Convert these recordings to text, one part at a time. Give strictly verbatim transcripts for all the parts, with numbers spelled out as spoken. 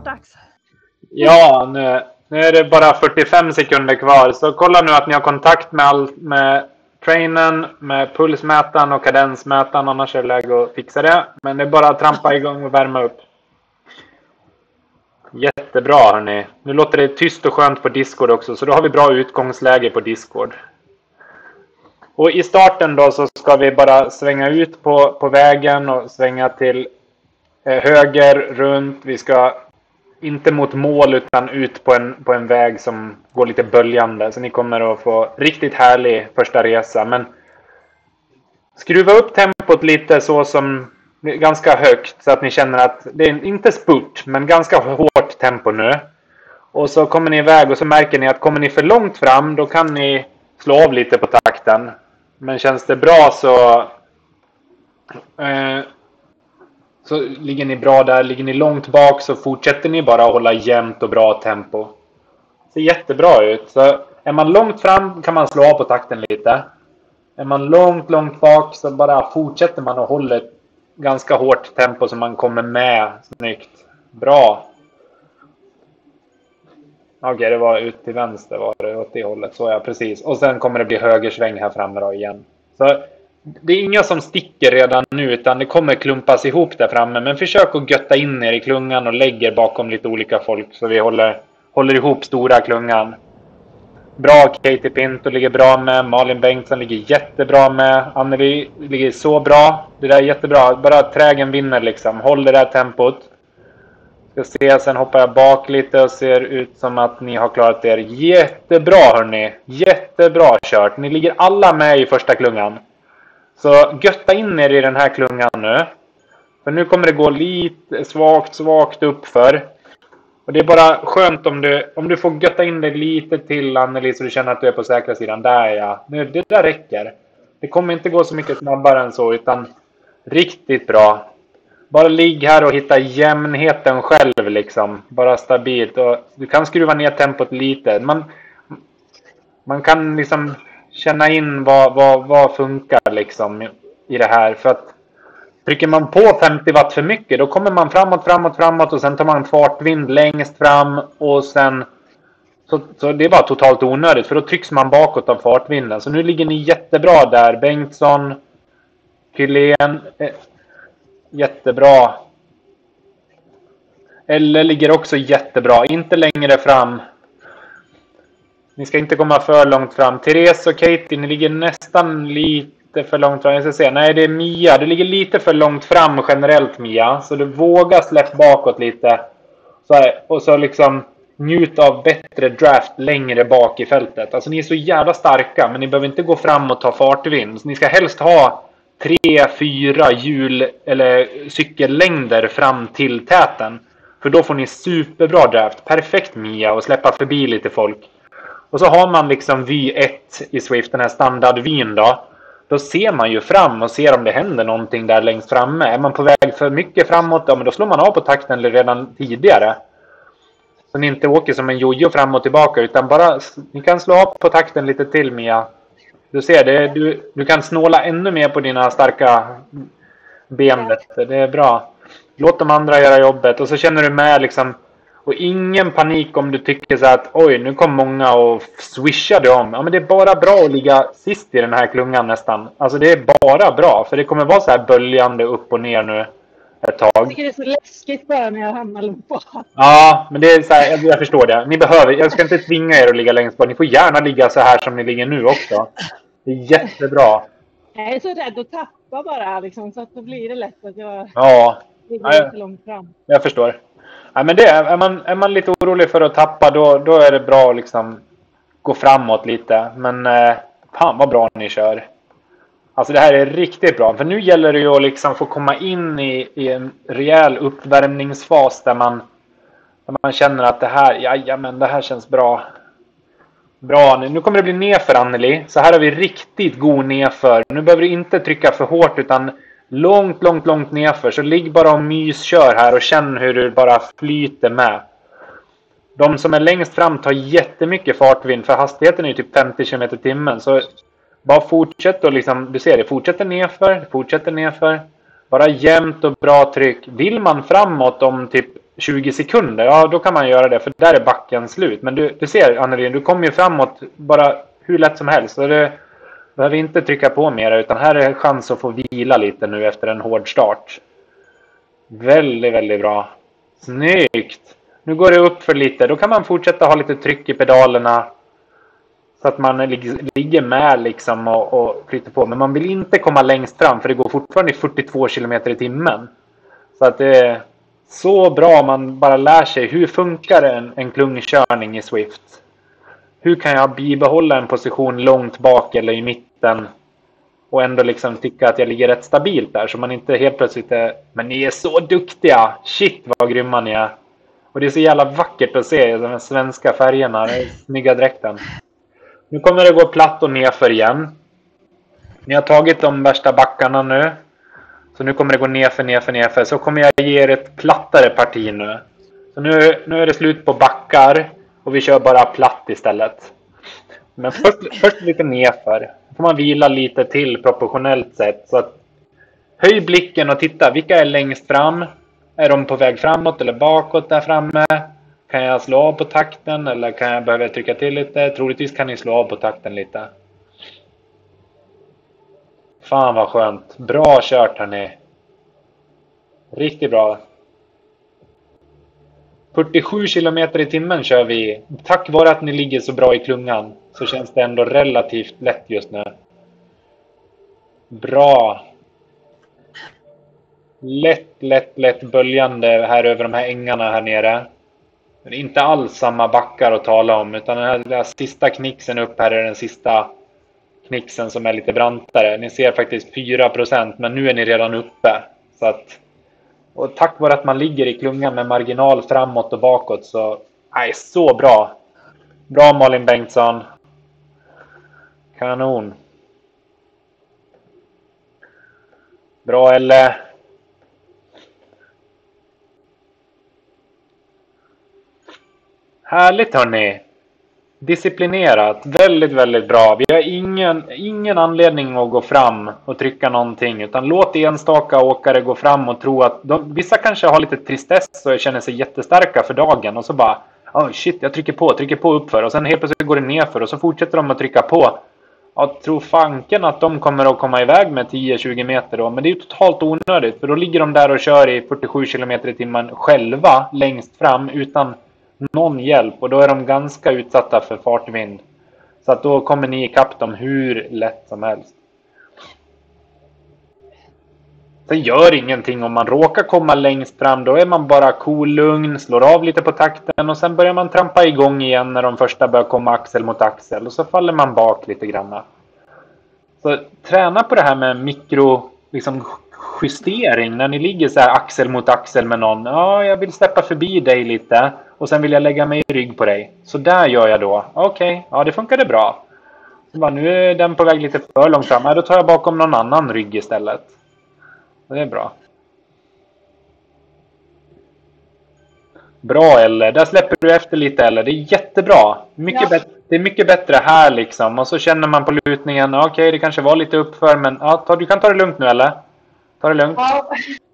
snart dags. Ja, nu, nu är det bara fyrtiofem sekunder kvar. Så kolla nu att ni har kontakt med, all, med trainen, med pulsmätaren och kadensmätaren. Annars är det läge att fixa det. Men det är bara att trampa igång och värma upp. Jättebra hörni. Nu låter det tyst och skönt på Discord också. Så då har vi bra utgångsläge på Discord. Och i starten då så ska vi bara svänga ut på, på vägen och svänga till eh, höger, runt. Vi ska inte mot mål utan ut på en, på en väg som går lite böljande. Så ni kommer att få riktigt härlig första resa. Men skruva upp tempot lite så som ganska högt. Så att ni känner att det är inte spurt men ganska hårt tempo nu. Och så kommer ni iväg och så märker ni att kommer ni för långt fram då kan ni slå av lite på takten. Men känns det bra så eh, så ligger ni bra där. Ligger ni långt bak så fortsätter ni bara att hålla jämnt och bra tempo. Det ser jättebra ut. Så är man långt fram kan man slå av på takten lite. Är man långt, långt bak så bara fortsätter man att hålla ett ganska hårt tempo så man kommer med. Snyggt. Bra. Okej, okay, det var ut till vänster var det åt det hållet. Så ja, precis. Och sen kommer det bli högersväng här framme då igen. Så det är inga som sticker redan nu utan det kommer klumpas ihop där framme. Men försök att götta in er i klungan och lägger bakom lite olika folk så vi håller, håller ihop stora klungan. Bra, Katie Pinto ligger bra med. Malin Bengtsson ligger jättebra med. Anneli ligger så bra. Det där är jättebra. Bara trägen vinner liksom. Håll det där tempot. Ska se, sen hoppar jag bak lite och ser ut som att ni har klarat er jättebra hörni. Jättebra kört. Ni ligger alla med i första klungan. Så götta in er i den här klungan nu. För nu kommer det gå lite svagt, svagt uppför. Och det är bara skönt om du, om du får götta in dig lite till Anneli så du känner att du är på säkra sidan. Där ja. Nu, det där räcker. Det kommer inte gå så mycket snabbare än så utan riktigt bra. Bara ligg här och hitta jämnheten själv liksom. Bara stabilt. Och du kan skruva ner tempot lite. Man, man kan liksom känna in vad, vad, vad funkar liksom i det här. För att trycker man på femtio watt för mycket då kommer man framåt, framåt, framåt. Och sen tar man fartvind längst fram. Och sen så, så det är bara totalt onödigt. För då trycks man bakåt av fartvinden. Så nu ligger ni jättebra där. Bengtsson, Hylén. Eh, Jättebra. Eller ligger också jättebra. Inte längre fram. Ni ska inte komma för långt fram. Therese och Katie, ni ligger nästan lite för långt fram. Jag ska se. Nej, det är Mia. Du ligger lite för långt fram generellt, Mia. Så du vågar släppa bakåt lite. Så här, och så liksom njut av bättre draft längre bak i fältet. Alltså ni är så jävla starka. Men ni behöver inte gå fram och ta fartvind. Så ni ska helst ha tre, fyra hjul eller cykellängder fram till täten. För då får ni superbra draft. Perfekt Mia och släppa förbi lite folk. Och så har man liksom V ett i Swift, den här standardvin då. Då ser man ju fram och ser om det händer någonting där längst framme. Är man på väg för mycket framåt, ja, men då slår man av på takten redan tidigare. Så ni inte åker som en jojo fram och tillbaka utan bara, ni kan slå av på takten lite till Mia. Du ser det, du, du kan snåla ännu mer på dina starka ben. Det är bra. Låt de andra göra jobbet. Och så känner du med liksom. Och ingen panik om du tycker så att oj, nu kom många och swishade om. Ja, men det är bara bra att ligga sist i den här klungan nästan. Alltså det är bara bra. För det kommer vara så här böljande upp och ner nu ett tag. Jag tycker det är så läskigt bara när jag hamnar långt bak. Ja, men det är så här, jag, jag förstår det. Ni behöver, jag ska inte tvinga er att ligga längst bak. Ni får gärna ligga så här som ni ligger nu också. Det är jättebra. Jag är så rädd att tappa bara liksom, så att då blir det lätt att jag ja. ligger lite långt fram. Jag förstår. Ja, men det, är, man, är man lite orolig för att tappa då, då är det bra att liksom gå framåt lite. Men eh, fan vad bra ni kör. Alltså det här är riktigt bra. För nu gäller det ju att liksom få komma in i, i en rejäl uppvärmningsfas där man, där man känner att det här, ja, men det här känns bra. Bra, nu kommer det bli nerför Anneli. Så här har vi riktigt god nerför. Nu behöver du inte trycka för hårt utan långt, långt, långt nerför. Så ligg bara och myskör här och känn hur du bara flyter med. De som är längst fram tar jättemycket fartvind. För hastigheten är ju typ femtio kilometer i timmen. Så bara fortsätt och liksom, du ser det, fortsätter nerför, fortsätter nerför. Bara jämnt och bra tryck. Vill man framåt om typ tjugo sekunder, ja då kan man göra det. För där är backen slut. Men du, du ser Annelin, du kommer ju framåt bara hur lätt som helst. Så du behöver inte trycka på mer. Utan här är en chans att få vila lite nu efter en hård start. Väldigt, väldigt bra. Snyggt! Nu går det upp för lite. Då kan man fortsätta ha lite tryck i pedalerna. Så att man ligger med liksom och, och flyter på. Men man vill inte komma längst fram. För det går fortfarande fyrtiotvå kilometer i timmen. Så att det är så bra man bara lär sig. Hur funkar en, en klungkörning i Swift? Hur kan jag bibehålla en position långt bak eller i mitten? Och ändå liksom tycka att jag ligger rätt stabilt där. Så man inte helt plötsligt är... Men ni är så duktiga! Shit vad grymma ni är! Och det är så jävla vackert att se de svenska färgerna. Den snygga dräkten. Nu kommer det gå platt och nerför igen. Ni har tagit de värsta backarna nu. Så nu kommer det gå nerför, nerför, nerför. Så kommer jag ge er ett plattare parti nu. Så nu, nu är det slut på backar. Och vi kör bara platt istället. Men först, först lite nerför. Då får man vila lite till proportionellt sett. Så att höj blicken och titta. Vilka är längst fram? Är de på väg framåt eller bakåt där framme? Kan jag slå av på takten eller kan jag behöva trycka till lite? Troligtvis kan ni slå av på takten lite. Fan vad skönt. Bra kört hörni. Riktigt bra. fyrtiosju kilometer i timmen kör vi. Tack vare att ni ligger så bra i klungan så känns det ändå relativt lätt just nu. Bra. Lätt, lätt, lätt böljande här över de här ängarna här nere. Men inte alls samma backar att tala om. Utan den här, den här sista knicksen upp här är den sista knicksen som är lite brantare. Ni ser faktiskt fyra procent men nu är ni redan uppe. Så att, och tack vare att man ligger i klungan med marginal framåt och bakåt så... Nej, så bra. Bra Malin Bengtsson. Kanon. Bra Elle. Härligt hörni. Disciplinerat. Väldigt, väldigt bra. Vi har ingen, ingen anledning att gå fram och trycka någonting. Utan låt enstaka åkare gå fram och tro att... De, vissa kanske har lite tristess och känner sig jättestarka för dagen. Och så bara... Oh shit, jag trycker på, trycker på uppför. Och sen helt plötsligt går det nerför och så fortsätter de att trycka på. Jag tror fanken att de kommer att komma iväg med tio till tjugo meter då. Men det är ju totalt onödigt. För då ligger de där och kör i fyrtiosju kilometer i timmen själva längst fram utan någon hjälp. Och då är de ganska utsatta för fartvind. Så att då kommer ni ikapp dem hur lätt som helst. Sen gör ingenting om man råkar komma längst fram. Då är man bara cool, lugn, slår av lite på takten. Och sen börjar man trampa igång igen när de första börjar komma axel mot axel. Och så faller man bak lite grann. Så träna på det här med mikro liksom, justering. När ni ligger så här axel mot axel med någon. Ja, jag vill släppa förbi dig lite. Och sen vill jag lägga mig i rygg på dig. Så där gör jag då. Okej, okay, ja det funkade bra. Så bara, nu är den på väg lite för långt fram. Ja, då tar jag bakom någon annan rygg istället. Det är bra. Bra eller där släpper du efter lite eller det är jättebra. Mycket ja. bättre, det är mycket bättre här liksom och så känner man på lutningen. Okej, okay, det kanske var lite uppför men ja, ta, du kan ta det lugnt nu eller? Ta det lugnt. Ja.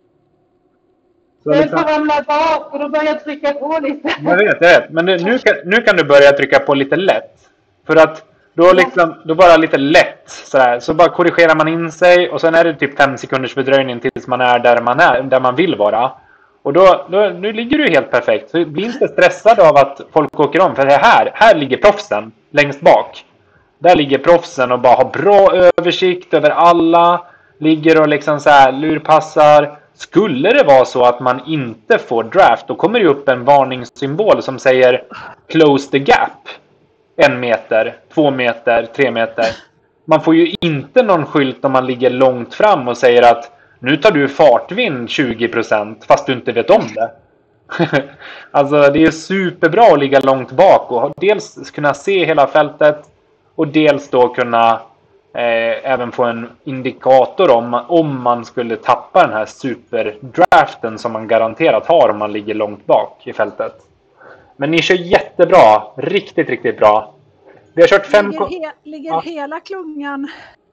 Så jag får ramla bak och då börjar jag trycka på lite. Jag vet, jag vet. Men det, nu, kan, nu kan du börja trycka på lite lätt. För att Då, liksom, då bara lite lätt sådär. Så bara korrigerar man in sig. Och sen är det typ fem sekunders fördröjning tills man är där man är. Där man vill vara. Och då, då nu ligger du helt perfekt. Så bli inte stressad av att folk åker om. För det här, här ligger proffsen längst bak. Där ligger proffsen och bara har bra översikt över alla. Ligger och liksom så här lurpassar. Skulle det vara så att man inte får draft. Då kommer det upp en varningssymbol som säger close the gap. En meter, två meter, tre meter. Man får ju inte någon skylt om man ligger långt fram och säger att nu tar du fartvind tjugo procent fast du inte vet om det. Alltså det är superbra att ligga långt bak och dels kunna se hela fältet och dels då kunna eh, även få en indikator om, om man skulle tappa den här superdraften som man garanterat har om man ligger långt bak i fältet. Men ni kör jättebra. Riktigt, riktigt bra. Vi har kört fem... Ligger, he ligger ja. hela klungan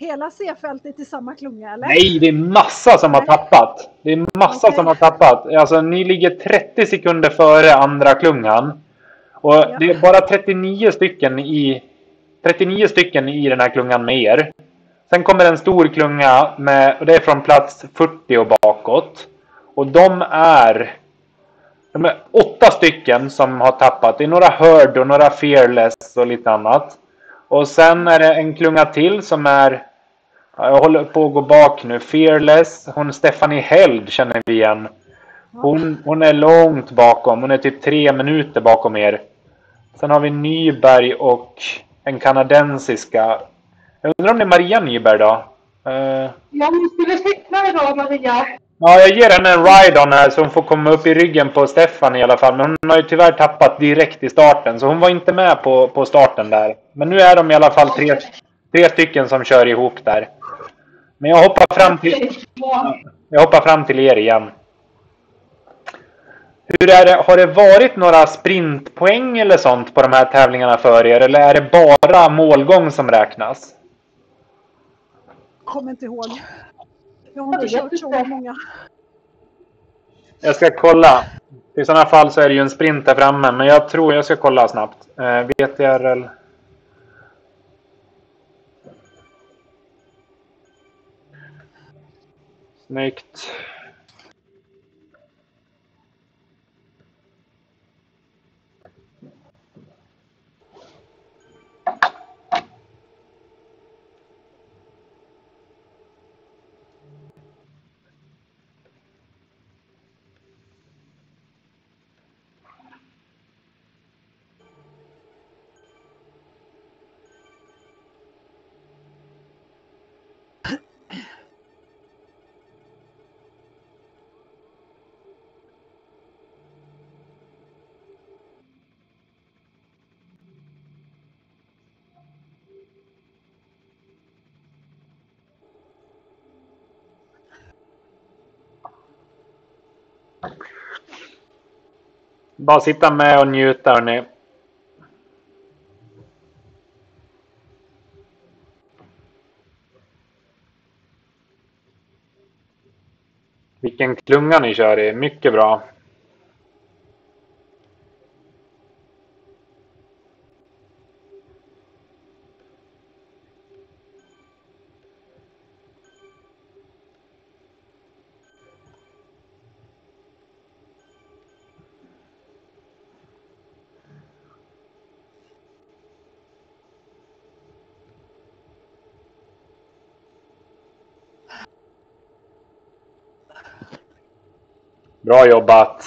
hela C-fältet i samma klunga, eller? Nej, det är massa som har tappat. Det är massa Okej. som har tappat. Alltså, ni ligger trettio sekunder före andra klungan. Och Ja. det är bara trettionio stycken i trettionio stycken i den här klungan med er. Sen kommer en stor klunga med, och det är från plats fyrtio och bakåt. Och de är, de är åtta stycken som har tappat. Det är några Hörd och några Fearless och lite annat. Och sen är det en klunga till som är, jag håller på att gå bak nu. Fearless, hon Stephanie Held känner vi igen. Hon, hon är långt bakom. Hon är typ tre minuter bakom er. Sen har vi Nyberg och en kanadensiska. Jag undrar om det är Maria Nyberg då? Uh, Ja, hon skulle cykla idag, Maria. ja, jag ger henne en ride-on här så hon får komma upp i ryggen på Stefan i alla fall. Men hon har ju tyvärr tappat direkt i starten. Så hon var inte med på, på starten där. Men nu är de i alla fall tre, tre stycken som kör ihop där. Men jag hoppar fram till, jag hoppar fram till er igen. Hur är det? Har det varit några sprintpoäng eller sånt på de här tävlingarna för er? Eller är det bara målgång som räknas? Kommer inte ihåg. Jag har inte kört så många. Jag ska kolla. I sådana fall så är det ju en sprint där framme. Men jag tror jag ska kolla snabbt. Eh, V T R L. Snyggt. Bara sitta med och njuta, hörni. Vilken klunga ni kör i. Mycket bra. Bra jobbat.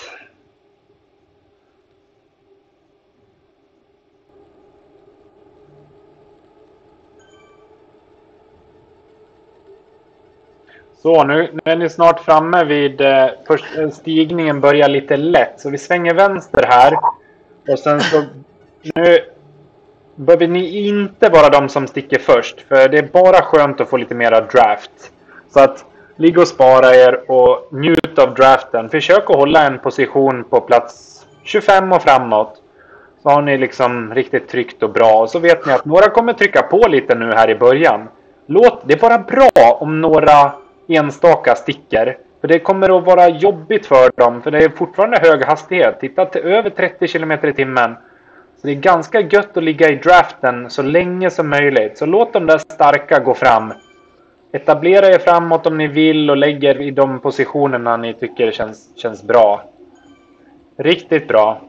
Så nu, nu är ni snart framme vid eh, först, stigningen börjar lite lätt. Så vi svänger vänster här. Och sen så nu behöver ni inte vara de som sticker först. För det är bara skönt att få lite mera draft. Så att ligga och spara er och njut av draften. Försök att hålla en position på plats tjugofem och framåt. Så har ni liksom riktigt tryggt och bra. Och så vet ni att några kommer trycka på lite nu här i början. Låt det vara bra om några enstaka sticker. För det kommer att vara jobbigt för dem. För det är fortfarande hög hastighet. Titta till över trettio kilometer i timmen. Så det är ganska gött att ligga i draften så länge som möjligt. Så låt de där starka gå fram. Etablera er framåt om ni vill och lägger i de positionerna ni tycker känns, känns bra. Riktigt bra.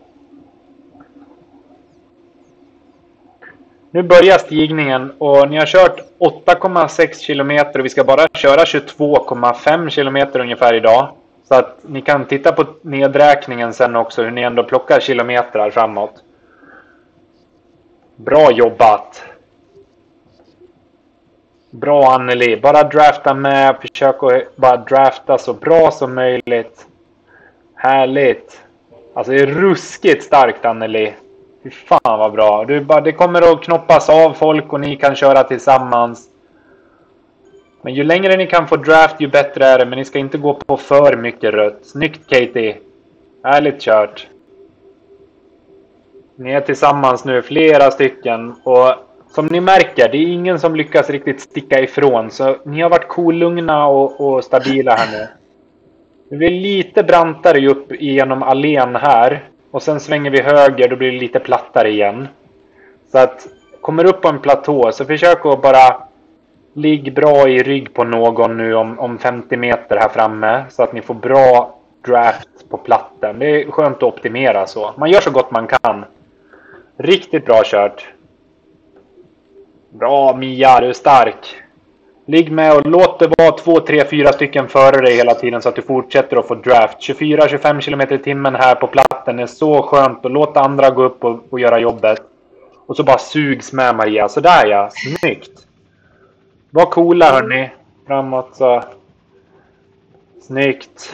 Nu börjar stigningen och ni har kört åtta komma sex kilometer och vi ska bara köra tjugotvå komma fem kilometer ungefär idag. Så att ni kan titta på nedräkningen sen också hur ni ändå plockar kilometer framåt. Bra jobbat! Bra Anneli, bara drafta med, försök att bara drafta så bra som möjligt. Härligt! Alltså det är ruskigt starkt Anneli. Fy fan vad bra. Du bara, det kommer att knoppas av folk och ni kan köra tillsammans. Men ju längre ni kan få draft ju bättre är det. Men ni ska inte gå på för mycket rött. Snyggt Katie. Härligt kört. Ni är tillsammans nu, flera stycken. Och som ni märker, det är ingen som lyckas riktigt sticka ifrån. Så ni har varit kolugna och, och stabila här nu. Det blir lite brantare upp igenom allén här. Och sen svänger vi höger, då blir det lite plattare igen. Så att, kommer upp på en platå, så försök att bara ligga bra i rygg på någon nu om, om femtio meter här framme. Så att ni får bra draft på platten. Det är skönt att optimera så. Man gör så gott man kan. Riktigt bra kört. Bra Mia, du är stark. Ligg med och låt det vara två, tre, fyra stycken före dig hela tiden så att du fortsätter att få draft. tjugofyra till tjugofem kilometer i timmen här på platten är så skönt. Och låt andra gå upp och, och göra jobbet. Och så bara sugs med Maria. Sådär ja, snyggt. Var coola hörni. Framåt så. Snyggt.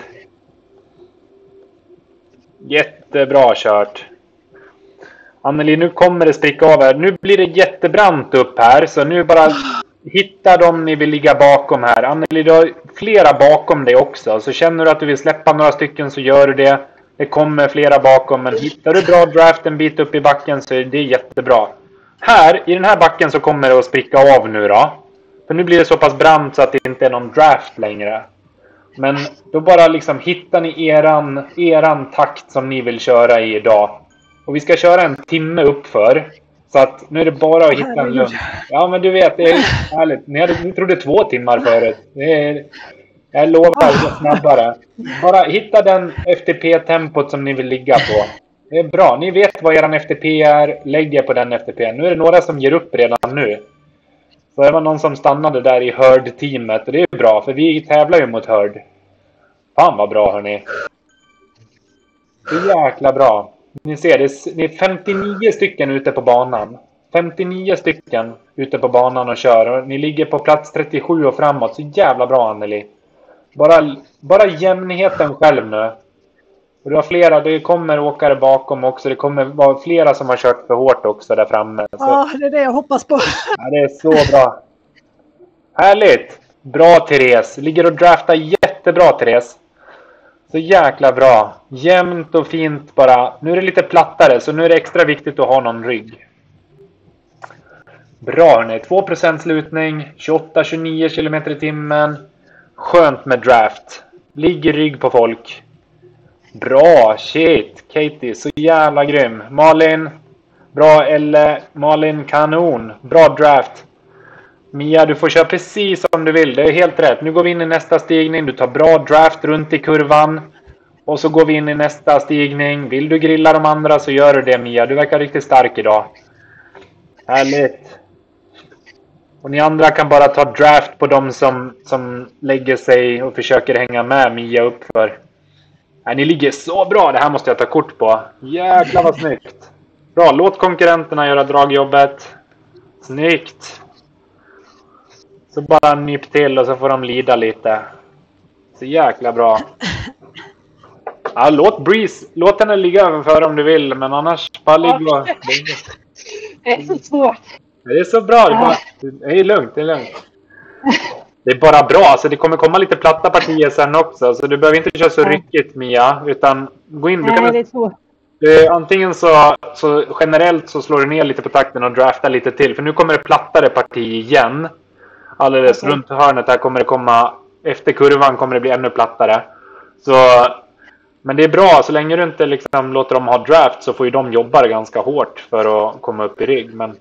Jättebra kört. Anneli, nu kommer det spricka av här. Nu blir det jättebrant upp här. Så nu bara hitta dem ni vill ligga bakom här. Anneli, du har flera bakom dig också. Så känner du att du vill släppa några stycken så gör du det. Det kommer flera bakom. Men hittar du bra draft en bit upp i backen så är det jättebra. Här, i den här backen så kommer det att spricka av nu då. För nu blir det så pass brant så att det inte är någon draft längre. Men då bara liksom hittar ni eran, eran takt som ni vill köra i idag. Och vi ska köra en timme uppför. Så att nu är det bara att hitta en lugn. Ja men du vet, det är härligt. Ni, hade, ni trodde två timmar förut. Det är, jag lovar, det är snabbare. Bara hitta den F T P-tempot som ni vill ligga på. Det är bra. Ni vet vad eran F T P är. Lägg er på den F T P. Nu är det några som ger upp redan nu. Så det var någon som stannade där i Hörd-teamet. Och det är bra, för vi tävlar ju mot Hörd. Fan vad bra hörni. Det är jäkla bra. Ni ser, det är femtionio stycken ute på banan. femtionio stycken ute på banan och kör. Och ni ligger på plats trettiosju och framåt. Så jävla bra Anneli. Bara, bara jämnheten själv nu. Och du har flera, det kommer åkare bakom också. Det kommer vara flera som har kört för hårt också där framme. Så. Ja, det är det jag hoppas på. Ja, det är så bra. Härligt. Bra Therese. Ligger och draftar jättebra Therese. Så jäkla bra. Jämnt och fint bara. Nu är det lite plattare så nu är det extra viktigt att ha någon rygg. Bra hörni. två procent slutning. tjugoåtta till tjugonio kilometer i timmen. Skönt med draft. Ligger rygg på folk. Bra, shit, Katie, så jävla grym. Malin, bra, eller Malin, kanon. Bra draft. Mia, du får köra precis som du vill, det är helt rätt. Nu går vi in i nästa stigning, du tar bra draft runt i kurvan. Och så går vi in i nästa stigning. Vill du grilla de andra så gör du det Mia, du verkar riktigt stark idag. Härligt. Och ni andra kan bara ta draft på dem som, som lägger sig och försöker hänga med Mia uppför. Nej, ni ligger så bra. Det här måste jag ta kort på. Jäklar vad snyggt. Bra, låt konkurrenterna göra dragjobbet. Snyggt. Så bara nyp till och så får de lida lite. Så jäkla bra. Ja, låt Breeze. Låt henne ligga överför om du vill. Men annars bara ligga och... Det är så svårt. Det är så bra. Det är, bara... det är lugnt, det är lugnt. Det är bara bra, alltså det kommer komma lite platta partier sen också. Så du behöver inte köra så ja. ryckigt Mia. Utan gå in, du Nej, kan... det är svårt. Du, antingen så, så generellt så slår du ner lite på takten och draftar lite till. För nu kommer det plattare parti igen. Alldeles okay. Runt hörnet här kommer det komma... Efter kurvan kommer det bli ännu plattare. Så... Men det är bra, så länge du inte liksom låter dem ha draft så får ju de jobba ganska hårt för att komma upp i rygg. Men...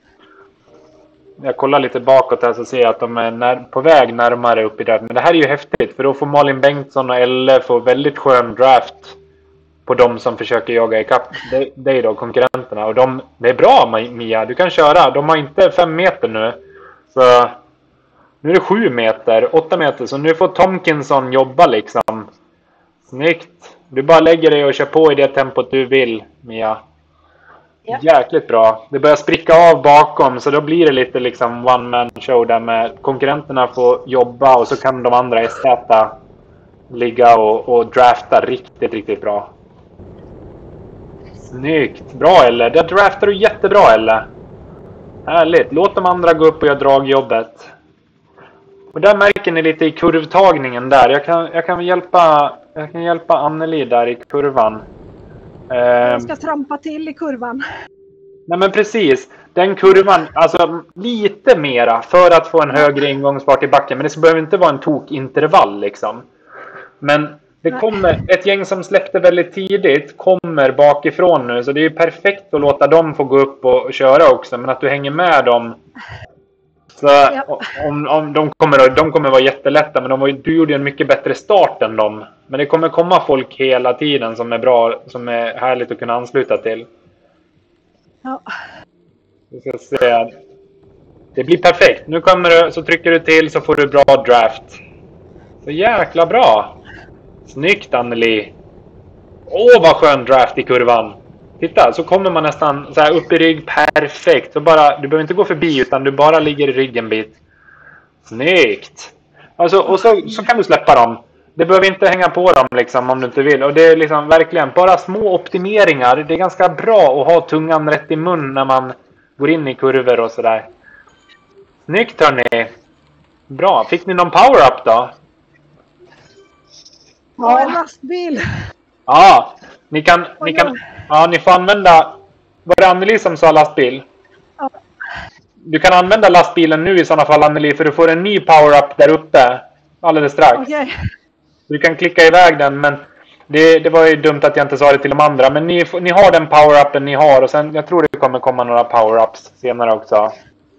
Jag kollar lite bakåt här så ser jag att de är när, på väg närmare upp i draft. Men det här är ju häftigt för då får Malin Bengtsson och Elle få väldigt skön draft på de som försöker jaga ikapp dig då, konkurrenterna. Och de, det är bra Mia, du kan köra. De har inte fem meter nu. Så nu är det sju meter, åtta meter. Så nu får Tomkinson jobba liksom. Snyggt. Du bara lägger dig och kör på i det tempot du vill Mia. Ja. Jäkligt bra. Det börjar spricka av bakom så då blir det lite liksom one man show där med konkurrenterna får jobba och så kan de andra äta ligga och, och drafta riktigt, riktigt bra. Snyggt. Bra eller? Det draftar du jättebra eller? Härligt. Låt de andra gå upp och göra dragjobbet. Och där märker ni lite i kurvtagningen där. Jag kan, jag kan hjälpa jag kan hjälpa Anneli där i kurvan. Jag ska trampa till i kurvan. Nej men precis. den kurvan, alltså lite mera för att få en högre ingångsfart i backen. Men det behöver inte vara en tokintervall liksom. Men det kommer, ett gäng som släppte väldigt tidigt kommer bakifrån nu. Så det är ju perfekt att låta dem få gå upp och, och köra också. Men att du hänger med dem. Så ja. om, om de, kommer, de kommer vara jättelätta. Men de var, du gjorde en mycket bättre start än dem. Men det kommer komma folk hela tiden som är bra, som är härligt att kunna ansluta till. Ja. Vi ska se. Det blir perfekt. Nu kommer du, så trycker du till så får du bra draft. Så jäkla bra. Snyggt Anneli. Åh vad skön draft i kurvan. Titta, så kommer man nästan så här upp i rygg perfekt. Så bara, du behöver inte gå förbi utan du bara ligger i ryggen en bit. Snyggt. Alltså, och så, så kan du släppa dem. Det behöver inte hänga på dem liksom om du inte vill. Och det är liksom verkligen bara små optimeringar. Det är ganska bra att ha tungan rätt i mun när man går in i kurvor och sådär. Snyggt hörni. Bra. Fick ni någon power-up då? Ja, en lastbil. Ja, ni kan, ni kan, ja, ni får använda, var det Anneli som sa lastbil? Ja. Du kan använda lastbilen nu i sådana fall Anneli, för du får en ny power-up där uppe alldeles strax. Okay. Du kan klicka iväg den, men det, det var ju dumt att jag inte sa det till de andra. Men ni, ni har den power-upen ni har och sen, jag tror det kommer komma några power-ups senare också.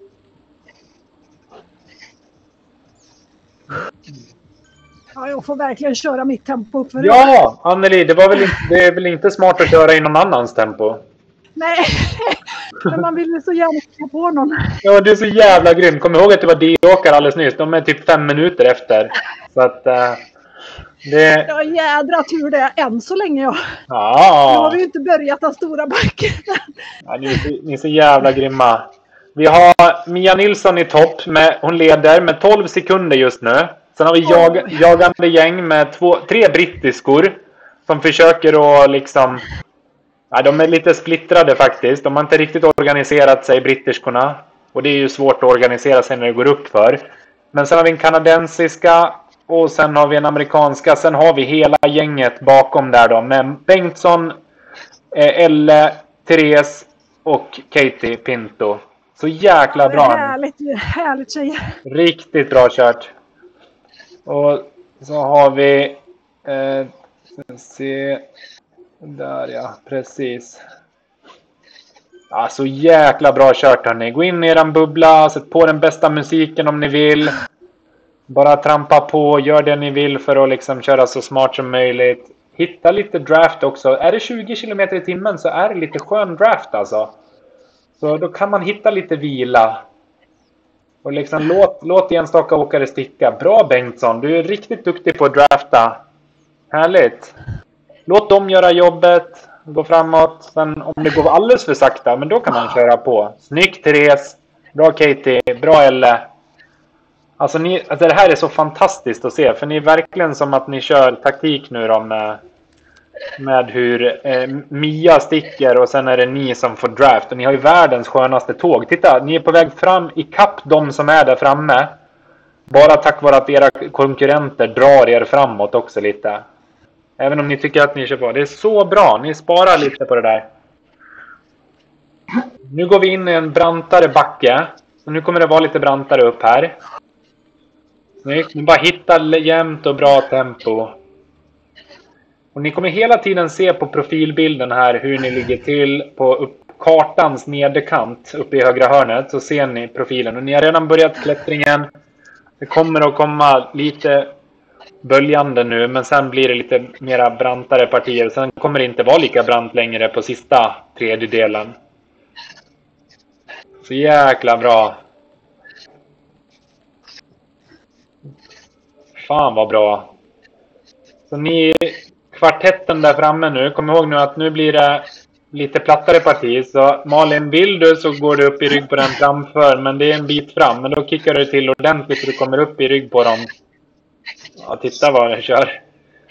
Ja, jag får verkligen köra mitt tempo. För ja, Anneli, det, var väl inte, det är väl inte smart att köra i någon annans tempo? Nej, men man vill ju så gärna få på någon. Ja, du är så jävla grym. Kom ihåg att det var D-åkare alldeles nyss. De är typ fem minuter efter. Så att... Uh, det... Ja, jädra tur det är än så länge. Ja. Ja. Nu har vi ju inte börjat den stora backen. Ja, ni, är så, ni är så jävla grymma. Vi har Mia Nilsson i topp. Med, hon leder med tolv sekunder just nu. Sen har vi jag, jagande gäng med två, tre brittiskor. Som försöker att liksom... Ja, de är lite splittrade faktiskt. De har inte riktigt organiserat sig, brittiskorna. Och det är ju svårt att organisera sig när det går upp för. Men sen har vi en kanadensiska. Och sen har vi en amerikanska. Sen har vi hela gänget bakom där då. Med Bengtsson, Elle, Therese och Katie Pinto. Så jäkla bra. Härligt, härligt tjejer. Riktigt bra kört. Och så har vi... Eh, se... Där ja, precis. Ja, så jäkla bra kört hörni. Gå in i eran bubbla, sätt på den bästa musiken om ni vill. Bara trampa på, gör det ni vill för att liksom köra så smart som möjligt. Hitta lite draft också. Är det tjugo kilometer i timmen så är det lite skön draft alltså. Så då kan man hitta lite vila. Och liksom låt, låt enstaka åkare sticka. Bra Bengtsson, du är riktigt duktig på att drafta. Härligt. Låt dem göra jobbet, gå framåt. Sen om det går alldeles för sakta, men då kan man köra på. Snyggt Therese, bra Katie, bra Elle. Alltså, ni, alltså det här är så fantastiskt att se. För ni är verkligen som att ni kör taktik nu då med, med hur eh, Mia sticker och sen är det ni som får draft. Och ni har ju världens skönaste tåg. Titta, ni är på väg fram i kapp de som är där framme. Bara tack vare att era konkurrenter drar er framåt också lite. Även om ni tycker att ni kör på. Det är så bra. Ni sparar lite på det där. Nu går vi in i en brantare backe. Så nu kommer det vara lite brantare upp här. Snyggt. Ni bara hittar jämnt och bra tempo. Och ni kommer hela tiden se på profilbilden här hur ni ligger till på upp kartans nederkant uppe i högra hörnet. Så ser ni profilen. Och ni har redan börjat klättringen. Det kommer att komma lite... böljande nu, men sen blir det lite mera brantare partier. Sen kommer det inte vara lika brant längre på sista tredjedelen. Så jäkla bra. Fan vad bra. Så ni, kvartetten där framme nu, kom ihåg nu att nu blir det lite plattare parti. Så Malin, vill du så går du upp i rygg på den framför, men det är en bit fram. Men då kickar du till ordentligt så du kommer upp i rygg på dem. Ja, titta vad jag kör.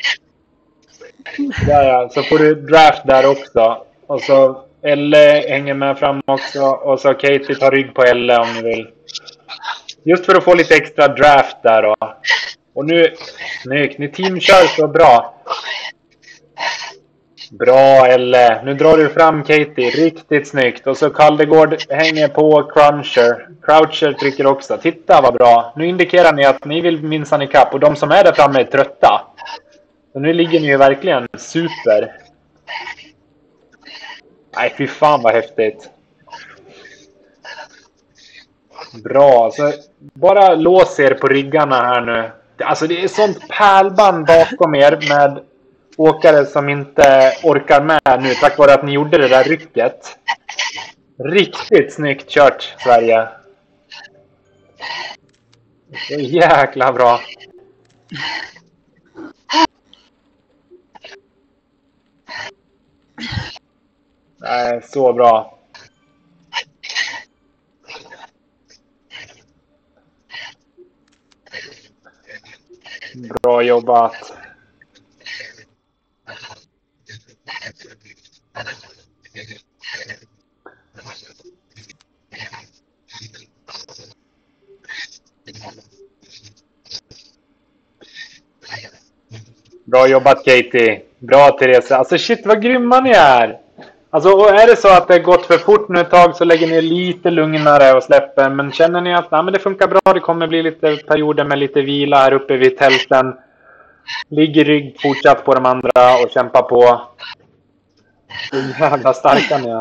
Där ja, så får du draft där också. Och så Elle hänger med fram också. Och så Katie tar rygg på Elle om ni vill. Just för att få lite extra draft där då. Och nu, snyggt, ni teamkör så bra. Bra, Elle. Nu drar du fram Katie. Riktigt snyggt. Och så Kaldegård hänger på Cruncher. Croucher trycker också. Titta vad bra. Nu indikerar ni att ni vill minsann i kapp. Och de som är där framme är trötta. Så nu ligger ni ju verkligen super. Nej, fy fan vad häftigt. Bra. Så bara lås er på ryggarna här nu. Alltså det är sånt pärlband bakom er med åkare som inte orkar med nu tack vare att ni gjorde det där rycket. Riktigt snyggt kört, Sverige. Det är jäkla bra. Nej, så bra. Bra jobbat. Bra jobbat Katie. Bra Therese. Alltså shit vad grymma ni är. Alltså och är det så att det gått för fort nu ett tag så lägger ni lite lugnare och släpper. Men känner ni att nej, men det funkar bra. Det kommer bli lite perioder med lite vila här uppe vid tälten. Ligger rygg fortsatt på de andra och kämpa på. Det är jävla starka ni är.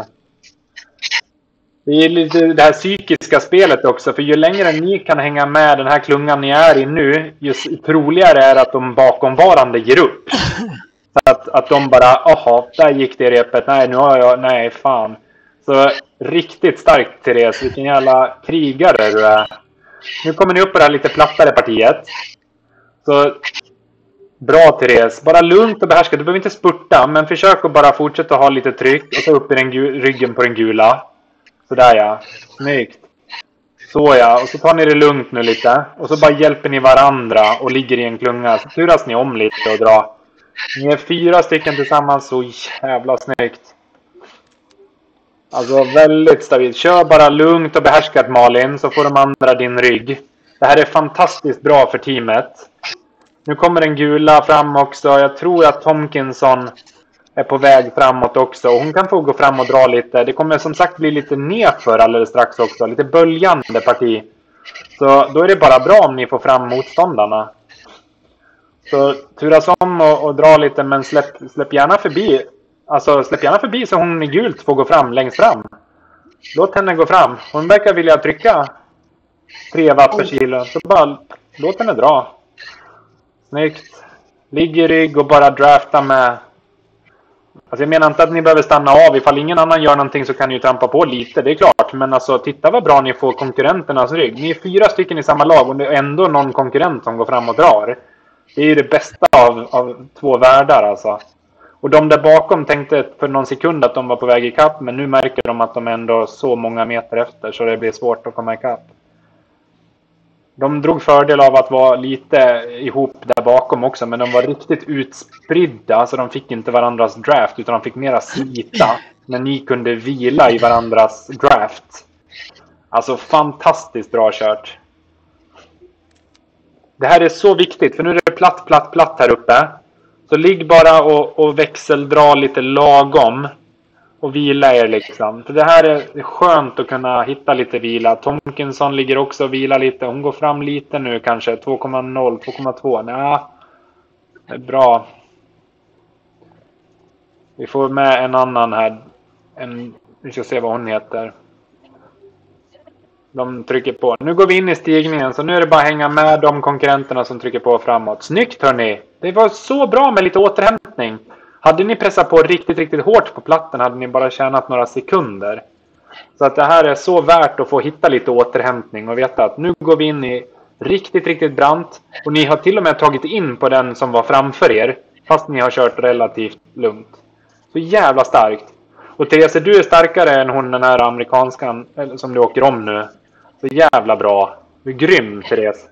Det är lite det här psykiska spelet också. För ju längre ni kan hänga med den här klungan ni är i nu, ju troligare är att de bakomvarande ger upp. Så att, att de bara, aha, där gick det repet. Nej, nu har jag, nej, fan. Så riktigt starkt, Therese. Vilken jävla krigare du är. Nu kommer ni upp på det här lite plattare partiet. Så bra, Therese. Bara lugnt och behärskat. Du behöver inte spurta, men försök att bara fortsätta ha lite tryck. Och så upp i den ryggen på den gula. Sådär ja. Snyggt. Så ja. Och så tar ni det lugnt nu lite. Och så bara hjälper ni varandra och ligger i en klunga. Så turas ni om lite och drar. Ni är fyra stycken tillsammans. Så jävla snyggt. Alltså väldigt stabilt. Kör bara lugnt och behärskat Malin. Så får de andra din rygg. Det här är fantastiskt bra för teamet. Nu kommer den gula fram också. Jag tror att Tomkinson är på väg framåt också. Och hon kan få gå fram och dra lite. Det kommer som sagt bli lite nedför alldeles strax också. Lite böljande parti. Så då är det bara bra om ni får fram motståndarna. Så turas om och, och dra lite. Men släpp, släpp gärna förbi. Alltså släpp gärna förbi så hon i gult får gå fram längst fram. Låt henne gå fram. Hon verkar vilja trycka tre watt per kilo. Så bara låt henne dra. Snyggt. Ligg i rygg och bara drafta med. Alltså jag menar inte att ni behöver stanna av. Ifall ingen annan gör någonting så kan ni ju trampa på lite. Det är klart. Men alltså titta vad bra ni får konkurrenternas rygg. Ni är fyra stycken i samma lag och det är ändå någon konkurrent som går fram och drar. Det är ju det bästa av, av två världar alltså. Och de där bakom tänkte för någon sekund att de var på väg i kapp. Men nu märker de att de är ändå så många meter efter. Så det blir svårt att komma i kapp. De drog fördel av att vara lite ihop där bakom också. Men de var riktigt utspridda. Så de fick inte varandras draft. Utan de fick mera slita. När ni kunde vila i varandras draft. Alltså fantastiskt bra kört. Det här är så viktigt. För nu är det platt, platt, platt här uppe. Så ligg bara och, och växeldra lite lagom. Och vila er liksom. För det här är skönt att kunna hitta lite vila. Tomkinson ligger också och vila lite. Hon går fram lite nu kanske. två komma noll, två komma två. Nej, det är bra. Vi får med en annan här. En, vi ska se vad hon heter. De trycker på. Nu går vi in i stigningen. Så nu är det bara att hänga med de konkurrenterna som trycker på framåt. Snyggt hörni. Det var så bra med lite återhämtning. Hade ni pressat på riktigt, riktigt hårt på platten hade ni bara tjänat några sekunder. Så att det här är så värt att få hitta lite återhämtning och veta att nu går vi in i riktigt, riktigt brant. Och ni har till och med tagit in på den som var framför er. Fast ni har kört relativt lugnt. Så jävla starkt. Och Therese, du är starkare än hon den här amerikanskan som du åker om nu. Så jävla bra. Du är grym, Therese.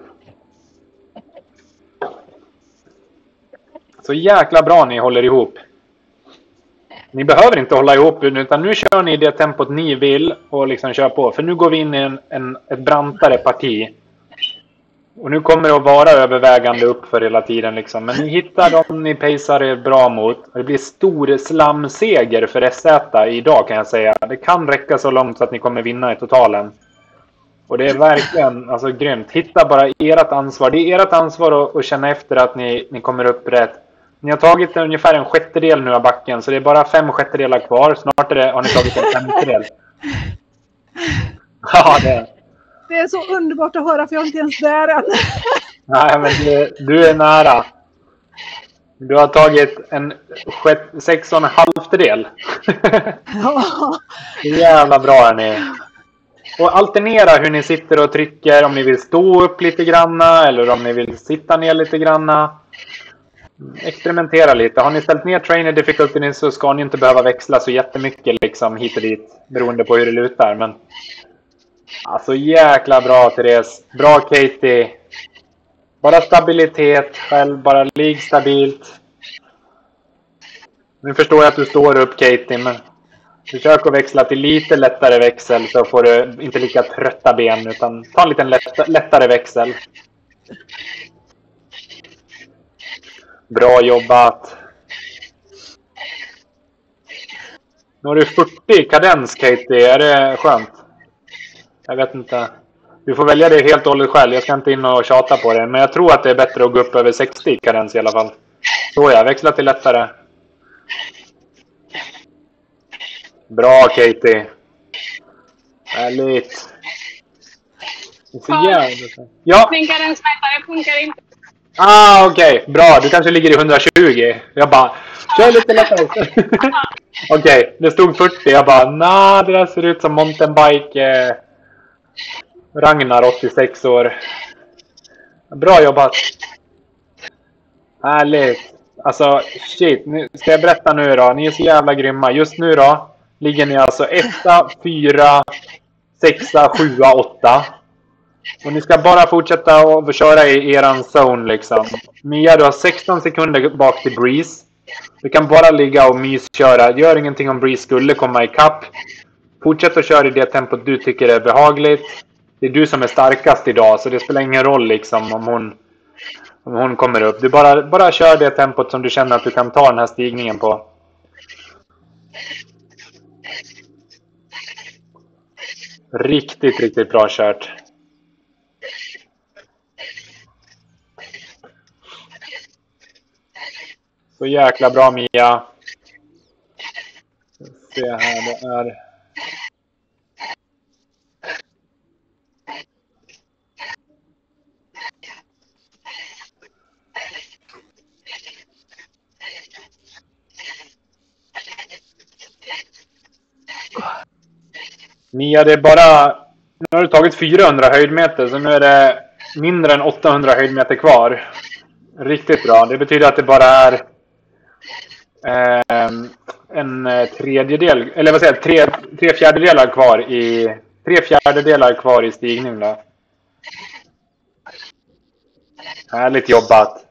Så jäkla bra ni håller ihop. Ni behöver inte hålla ihop utan nu kör ni det tempot ni vill och liksom kör på. För nu går vi in i en, en, ett brantare parti. Och nu kommer det att vara övervägande upp för hela tiden liksom. Men ni hittar dem ni pacear er bra mot. Det blir stor slamseger för S Z idag kan jag säga. Det kan räcka så långt så att ni kommer vinna i totalen. Och det är verkligen alltså, grymt. Hitta bara ert ansvar. Det är ert ansvar att, att känna efter att ni, ni kommer upp rätt. Ni har tagit ungefär en sjättedel nu av backen. Så det är bara fem sjättedelar kvar. Snart är det, har ni tagit en femtedel. Ja, det Det är så underbart att höra för jag är inte ens där än. Nej, men du, du är nära. Du har tagit en sjätt, sex och en halvtedel. Ja. Jävla bra är ni. Och alternera hur ni sitter och trycker. Om ni vill stå upp lite granna. Eller om ni vill sitta ner lite granna. Experimentera lite. Har ni ställt ner trainer difficulty så ska ni inte behöva växla så jättemycket liksom hit och dit. Beroende på hur det lutar. Men alltså jäkla bra Therese. Bra Katie. Bara stabilitet själv. Bara ligg stabilt. Nu förstår jag att du står upp Katie. Men försök att växla till lite lättare växel. Så får du inte lika trötta ben. Utan ta en liten lätt, lättare växel. Bra jobbat. Nu har du fyrtio kadens Katie. Är det skönt? Jag vet inte. Du får välja det helt och hållet själv. Jag ska inte in och tjata på det. Men jag tror att det är bättre att gå upp över sextio kadens i alla fall. Så jag växlar till lättare. Bra Katie. Härligt. Ja. Min kadensmätare funkar inte. Ah, okej. Okay. Bra. Du kanske ligger i hundratjugo. Jag bara, kör lite lättare. Okej, okay. Det stod fyrtio. Jag bara, nej, det där ser ut som mountainbike. Eh, Ragnar, åttiosex år. Bra jobbat. Härligt. Alltså, shit. Nu ska jag berätta nu då. Ni är så jävla grymma. Just nu då ligger ni alltså etta, fyra, sexa, sjua, åtta. Och ni ska bara fortsätta och köra i eran zone liksom. Mia, du har sexton sekunder bak till Breeze. Du kan bara ligga och mysköra. Gör ingenting om Breeze skulle komma i kapp. Fortsätt att köra i det tempot du tycker är behagligt. Det är du som är starkast idag. Så det spelar ingen roll liksom om hon, om hon kommer upp. Du bara, bara kör det tempot som du känner att du kan ta den här stigningen på. Riktigt, riktigt bra kört. Så jäkla bra Mia. Se här, det är... Mia, det är bara... Nu har du tagit fyrahundra höjdmeter, så nu är det mindre än åttahundra höjdmeter kvar. Riktigt bra. Det betyder att det bara är eh, en tredjedel, eller vad säger jag, tre, tre fjärdedelar kvar i tre fjärdedelar kvar i stigning då. Härligt jobbat.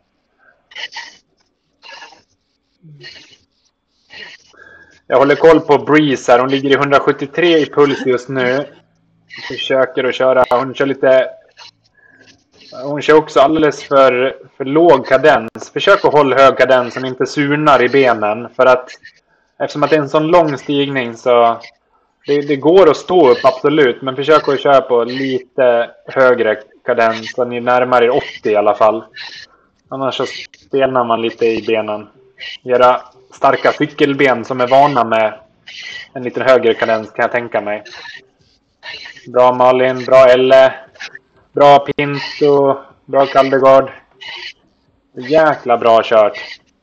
Jag håller koll på Breeze här. Hon ligger i hundrasjuttiotre i puls just nu. Försöker att köra. Hon kör lite... Hon kör också alldeles för, för låg kadens. Försök att hålla hög kadens som inte surnar i benen. För att eftersom att det är en sån lång stigning så... Det, det går att stå upp absolut. Men försök att köra på lite högre kadens. Så ni närmar er åttio i alla fall. Annars så stelnar man lite i benen. Era starka cykelben som är vana med en lite högre kadens kan jag tänka mig. Bra Malin, bra Elle. Bra Pinto, bra Kaldegård. Jäkla bra kört.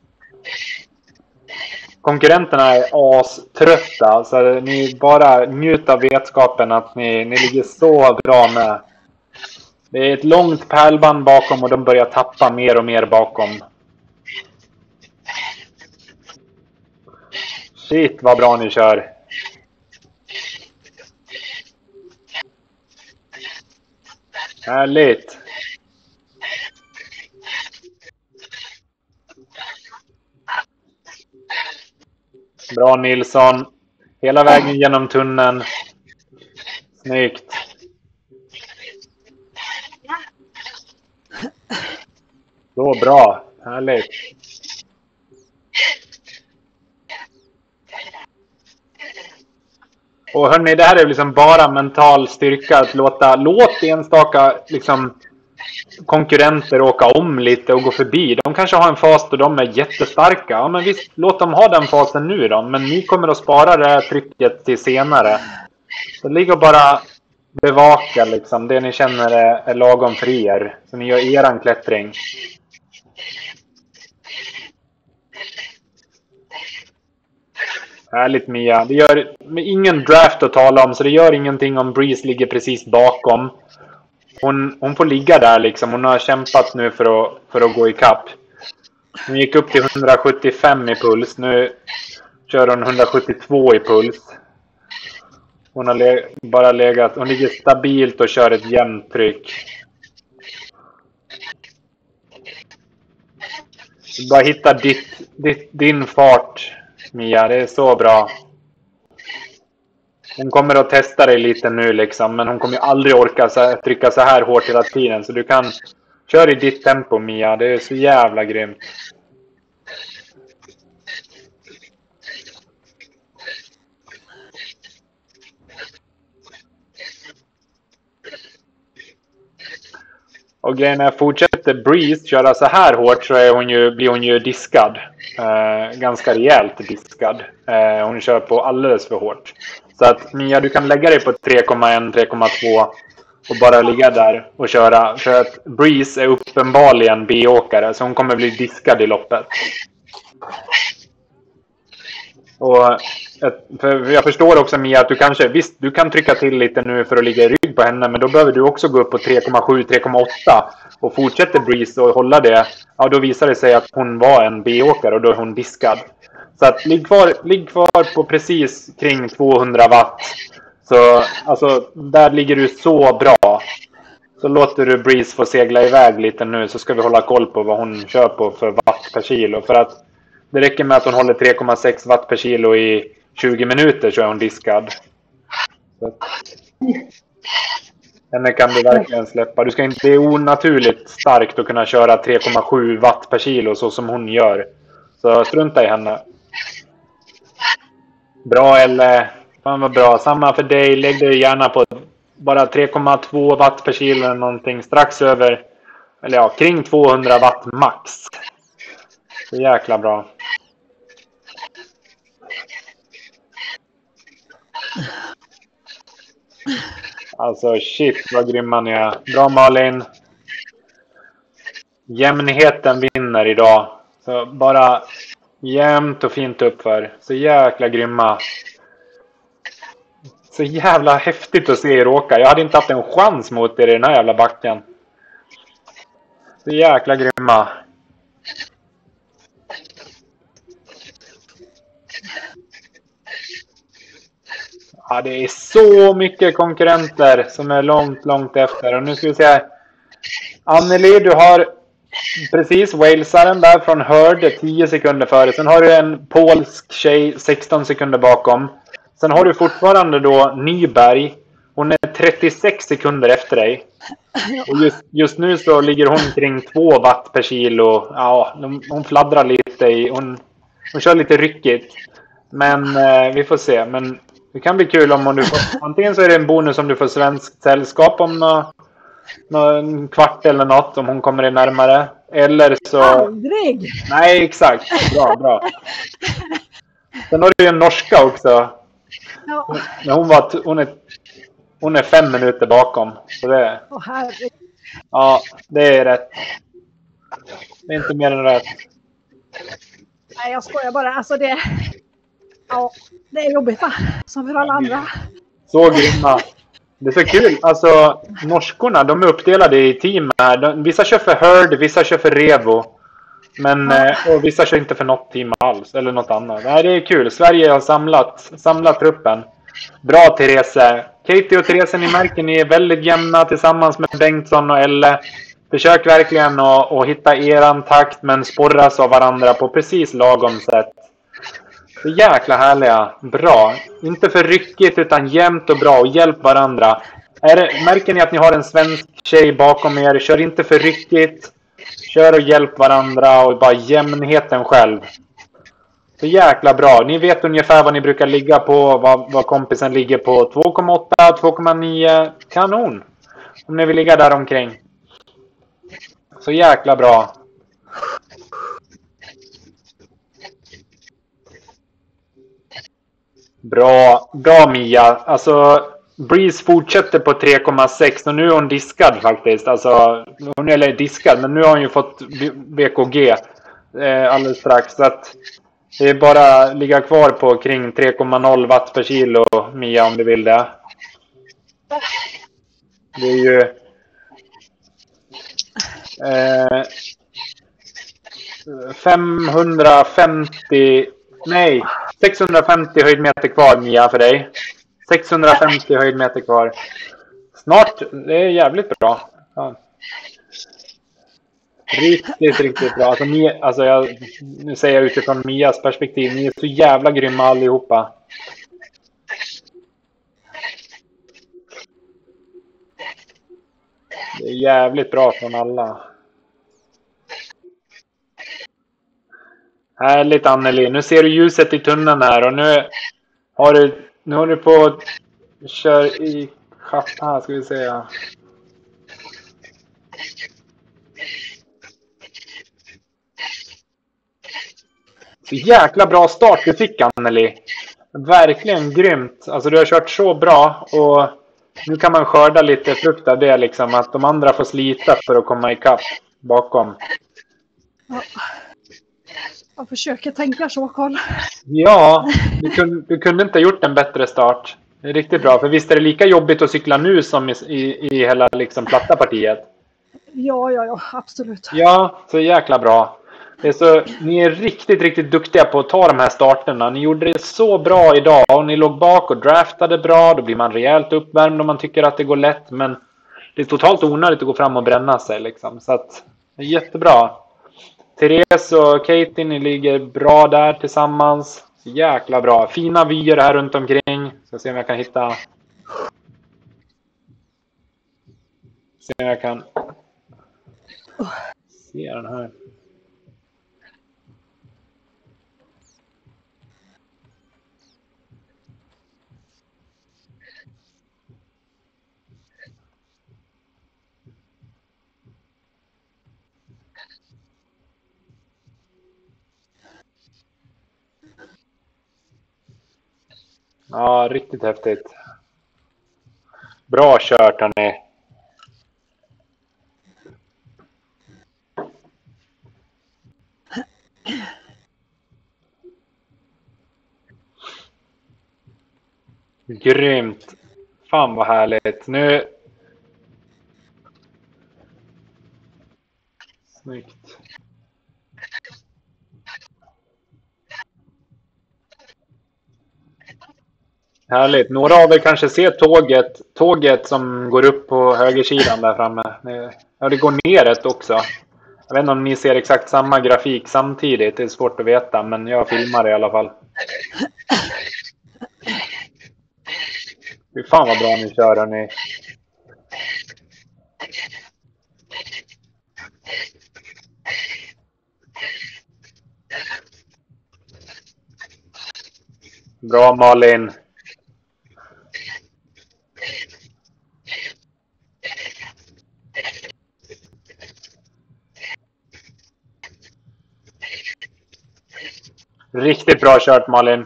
Konkurrenterna är aströtta. Så ni bara njuter av vetskapen att ni, ni ligger så bra med. Det är ett långt pärlband bakom och de börjar tappa mer och mer bakom. Shit vad bra ni kör. Härligt. Bra Nilsson. Hela vägen genom tunneln. Snyggt. Så bra. Härligt. Och hörni, det här är liksom bara mental styrka att låta, låt enstaka liksom, konkurrenter åka om lite och gå förbi. De kanske har en fas där de är jättestarka. Ja, men visst, låt dem ha den fasen nu då. Men ni kommer att spara det här trycket till senare. Så ligger bara bevaka liksom, det ni känner är, är lagom för er. Så ni gör eran klättring. Härligt Mia. Det gör ingen draft att tala om, så det gör ingenting om Breeze ligger precis bakom. Hon, hon får ligga där liksom. Hon har kämpat nu för att, för att gå i kapp. Hon gick upp till hundrasjuttiofem i puls. Nu kör hon hundrasjuttiotvå i puls. Hon har le- bara legat. Hon ligger stabilt och kör ett jämnt tryck. Bara hitta ditt, ditt, din fart, Mia. Det är så bra. Hon kommer att testa dig lite nu liksom. Men hon kommer ju aldrig orka så, trycka så här hårt hela tiden. Så du kan köra i ditt tempo, Mia. Det är så jävla grymt. Och grejen är, fortsätter Breeze köra så här hårt så är hon ju, blir hon ju diskad. Eh, ganska rejält diskad. Eh, hon kör på alldeles för hårt. Så att Mia, du kan lägga dig på tre komma ett, tre komma två och bara ligga där och köra. För att Breeze är uppenbarligen B-åkare, så hon kommer bli diskad i loppet. Och för jag förstår också, Mia, att du kanske, visst, du kan trycka till lite nu för att ligga i rygg på henne, men då behöver du också gå upp på tre komma sju, tre komma åtta och fortsätter Breeze och hålla det. Ja, då visar det sig att hon var en B-åkare och då är hon diskad. Så att ligg kvar, ligg kvar på precis kring tvåhundra watt. Så alltså, där ligger du så bra. Så låter du Breeze få segla iväg lite nu, så ska vi hålla koll på vad hon kör på för watt per kilo. För att det räcker med att hon håller tre komma sex watt per kilo i tjugo minuter, så är hon diskad. Så henne kan du verkligen släppa. Du ska inte, det är onaturligt starkt att kunna köra tre komma sju watt per kilo så som hon gör. Så strunta i henne. Bra, eller fan vad bra. Samma för dig. Lägg dig gärna på bara tre komma två watt per kilo eller någonting. Strax över, eller ja, kring tvåhundra watt max. Så jäkla bra. Alltså shit vad grymma ni är. Bra Malin. Jämnheten vinner idag. Så bara jämnt och fint uppför. Så jäkla grymma. Så jävla häftigt att se er åka. Jag hade inte haft en chans mot er i den här jävla backen. Så jäkla grymma. Ja, det är så mycket konkurrenter som är långt, långt efter. Och nu ska vi se. Anneli, du har precis walesaren där från Hörde tio sekunder före. Sen har du en polsk tjej sexton sekunder bakom. Sen har du fortfarande då Nyberg. Hon är trettiosex sekunder efter dig. Och just, just nu så ligger hon kring två watt per kilo. Ja, hon fladdrar lite i. Hon, hon kör lite ryckigt. Men eh, vi får se. Men det kan bli kul om du får, antingen så är det en bonus om du får svenskt sällskap om nå, någon kvart eller något, om hon kommer in närmare. Eller så... Aldrig! Nej, exakt. Bra, bra. Sen har du ju en norska också. Ja. Men hon, var, hon, är, hon är fem minuter bakom. Så det, Åh, herregud. ja, det är rätt. Det är inte mer än rätt. Nej, jag skojar bara. Alltså det... Ja, det är jobbigt va? Som för alla andra. Så grymma. Det är så kul. Alltså, norskorna, de är uppdelade i team här. De, vissa kör för Hörd, vissa kör för Revo. Men, ja. Och vissa kör inte för något team alls. Eller något annat. Nej, det är kul. Sverige har samlat, samlat truppen. Bra, Therese. Katie och Therese, ni märker ni är väldigt jämna tillsammans med Bengtsson och Elle. Försök verkligen att, att hitta eran takt, men sporras av varandra på precis lagom sätt. Så jäkla härliga. Bra. Inte för ryckigt utan jämnt och bra. Och hjälp varandra. Är det, märker ni att ni har en svensk tjej bakom er? Kör inte för ryckigt. Kör och hjälp varandra och bara jämnheten själv. Så jäkla bra. Ni vet ungefär vad ni brukar ligga på. Vad, vad kompisen ligger på. två komma åtta, två komma nio. Kanon. Om ni vill ligga där omkring. Så jäkla bra. Bra. Bra Mia. Alltså Breeze fortsätter på tre komma sex och nu är hon diskad faktiskt. Alltså hon är diskad men nu har hon ju fått V K G eh, alldeles strax. Så att det är bara ligga kvar på kring tre komma noll watt per kilo Mia om du vill det. Det är ju eh, femhundrafemtio nej sexhundrafemtio höjdmeter kvar Mia för dig. sexhundrafemtio höjdmeter kvar. Snart, det är jävligt bra. Ja. Riktigt, riktigt bra. Alltså, Mia, alltså jag, nu säger jag utifrån Mias perspektiv, ni är så jävla grymma allihopa. Det är jävligt bra från alla. Härligt Anneli. Nu ser du ljuset i tunneln här och nu har du, nu har du på kör i här ska vi säga. Så jäkla bra start du fick Anneli. Verkligen grymt. Alltså du har kört så bra och nu kan man skörda lite frukt av det liksom. Att de andra får slita för att komma ikapp bakom. Ja. Jag försöker tänka så, Carl. Ja, du kunde, du kunde inte ha gjort en bättre start. Det är riktigt bra. För visst är det lika jobbigt att cykla nu som i, i, i hela liksom, platta partiet? Ja, ja, ja. Absolut. Ja, så jäkla bra. Det är så, ni är riktigt, riktigt duktiga på att ta de här starterna. Ni gjorde det så bra idag och ni låg bak och draftade bra. Då blir man rejält uppvärmd om man tycker att det går lätt. Men det är totalt onödigt att gå fram och bränna sig. Liksom. Så att, det är jättebra. Therese och Katie, ni ligger bra där tillsammans. Så jäkla bra. Fina vyer här runt omkring. Ska se om jag kan hitta... Se om jag kan... Se den här. Ja, riktigt häftigt. Bra kört, hörni. Grymt. Fan vad härligt. Nu... Snyggt. Härligt. Några av er kanske ser tåget, tåget som går upp på högersidan där framme. Ja, det går neråt också. Jag vet inte om ni ser exakt samma grafik samtidigt. Det är svårt att veta, men jag filmar det i alla fall. Fy fan vad bra ni kör, hörni. Bra Malin. Riktigt bra kört Malin.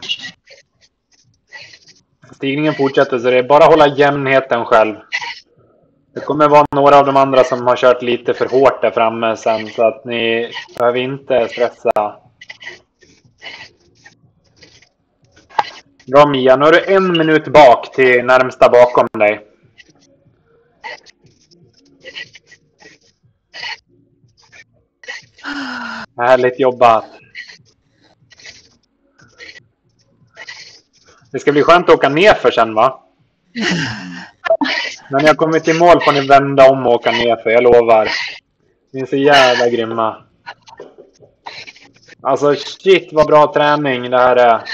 Stigningen fortsätter så det är bara att hålla jämnheten själv. Det kommer vara några av de andra som har kört lite för hårt där framme sen så att ni behöver inte stressa. Bra Mia, nu har du en minut bak till närmsta bakom dig. Härligt jobbat. Det ska bli skönt att åka ner för sen, va? När ni har kommit till mål får ni vända om och åka ner för, jag lovar. Ni är så jävla grymma. Alltså shit vad bra träning det här är.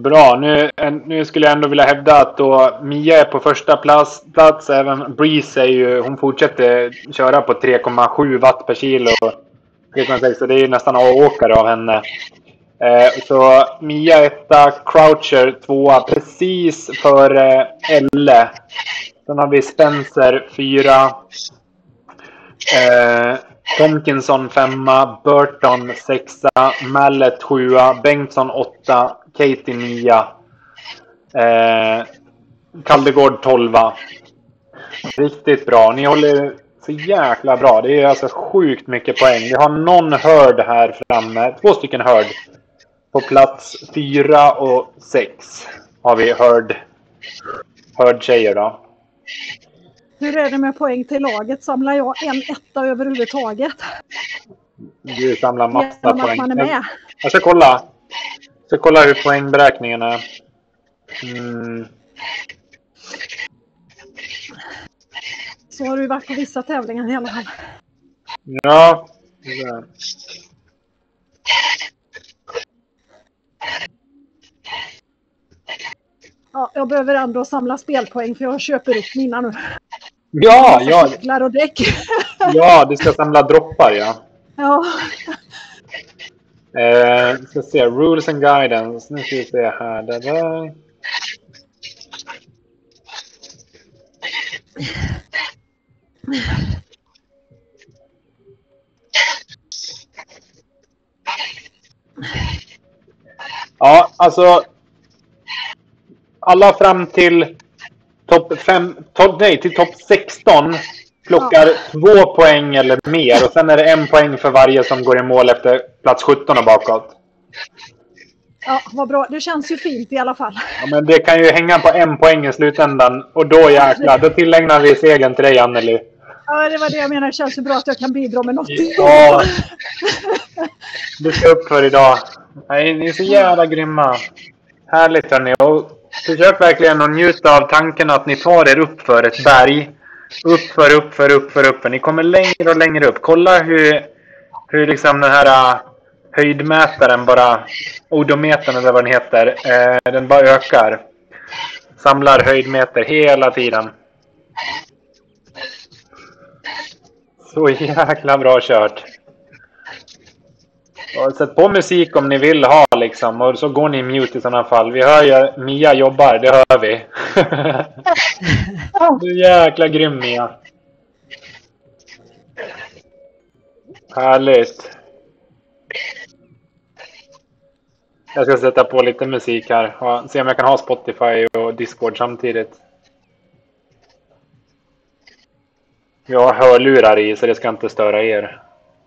Bra, nu, nu skulle jag ändå vilja hävda att då Mia är på första plats, plats även Breeze är ju, hon fortsätter köra på tre komma sju watt per kilo, tre komma sex, så det är ju nästan A-åkare av henne. Eh, så Mia etta, Croucher tvåa, precis före Elle. Sen har vi Spencer fyra, eh, Tomkinson femma, Burton sexa, Mallet sjua, Bengtsson åtta, Katie nia, eh, Kaldegård tolva. Riktigt bra. Ni håller så jäkla bra. Det är alltså sjukt mycket poäng. Vi har någon hörd här framme. Två stycken hörd. På plats fyra och sex har vi hörd, hörd tjejer då. Hur är det med poäng till laget? Samlar jag en etta överhuvudtaget? Du samlar massa Genom poäng. att man är med. Jag ska kolla. Jag ska kolla hur poängberäkningen är. Mm. Så har du varit på vissa tävlingar i alla fall. Ja. Ja, jag behöver ändå samla spelpoäng för jag köper upp mina nu. Ja, ja. Cyklar och däck. Ja, du ska samla droppar, ja. Ja. Eh, ska se, rules and guidance. Nu ska vi se här. Det där. Ja, alltså alla fram till topp fem, top, nej, till topp sexton plockar ja. två poäng eller mer, och sen är det en poäng för varje som går i mål efter plats sjutton och bakåt. Ja, vad bra. Det känns ju fint i alla fall. Ja, men det kan ju hänga på en poäng i slutändan, och då jäklar, då tillägnar vi segern till dig, Anneli. Ja, det var det jag menar. Det känns ju bra att jag kan bidra med något. Ja. Du ska upp för idag. Nej, ni är så jävla grymma. Härligt, hörni. Och försök verkligen att njuta av tanken att ni tar er upp för ett berg. Upp för, upp för, upp för, upp för. Ni kommer längre och längre upp. Kolla hur, hur liksom den här uh, höjdmätaren bara, odometern eller vad den heter, uh, den bara ökar. Samlar höjdmeter hela tiden. Så jäkla bra kört. Och sätt på musik om ni vill ha liksom, och så går ni i mute i sådana fall. Vi hör ju Mia jobbar, det hör vi. Du jäkla grym, Mia. Härligt. Jag ska sätta på lite musik här och se om jag kan ha Spotify och Discord samtidigt. Jag har hörlurar i, så det ska inte störa er.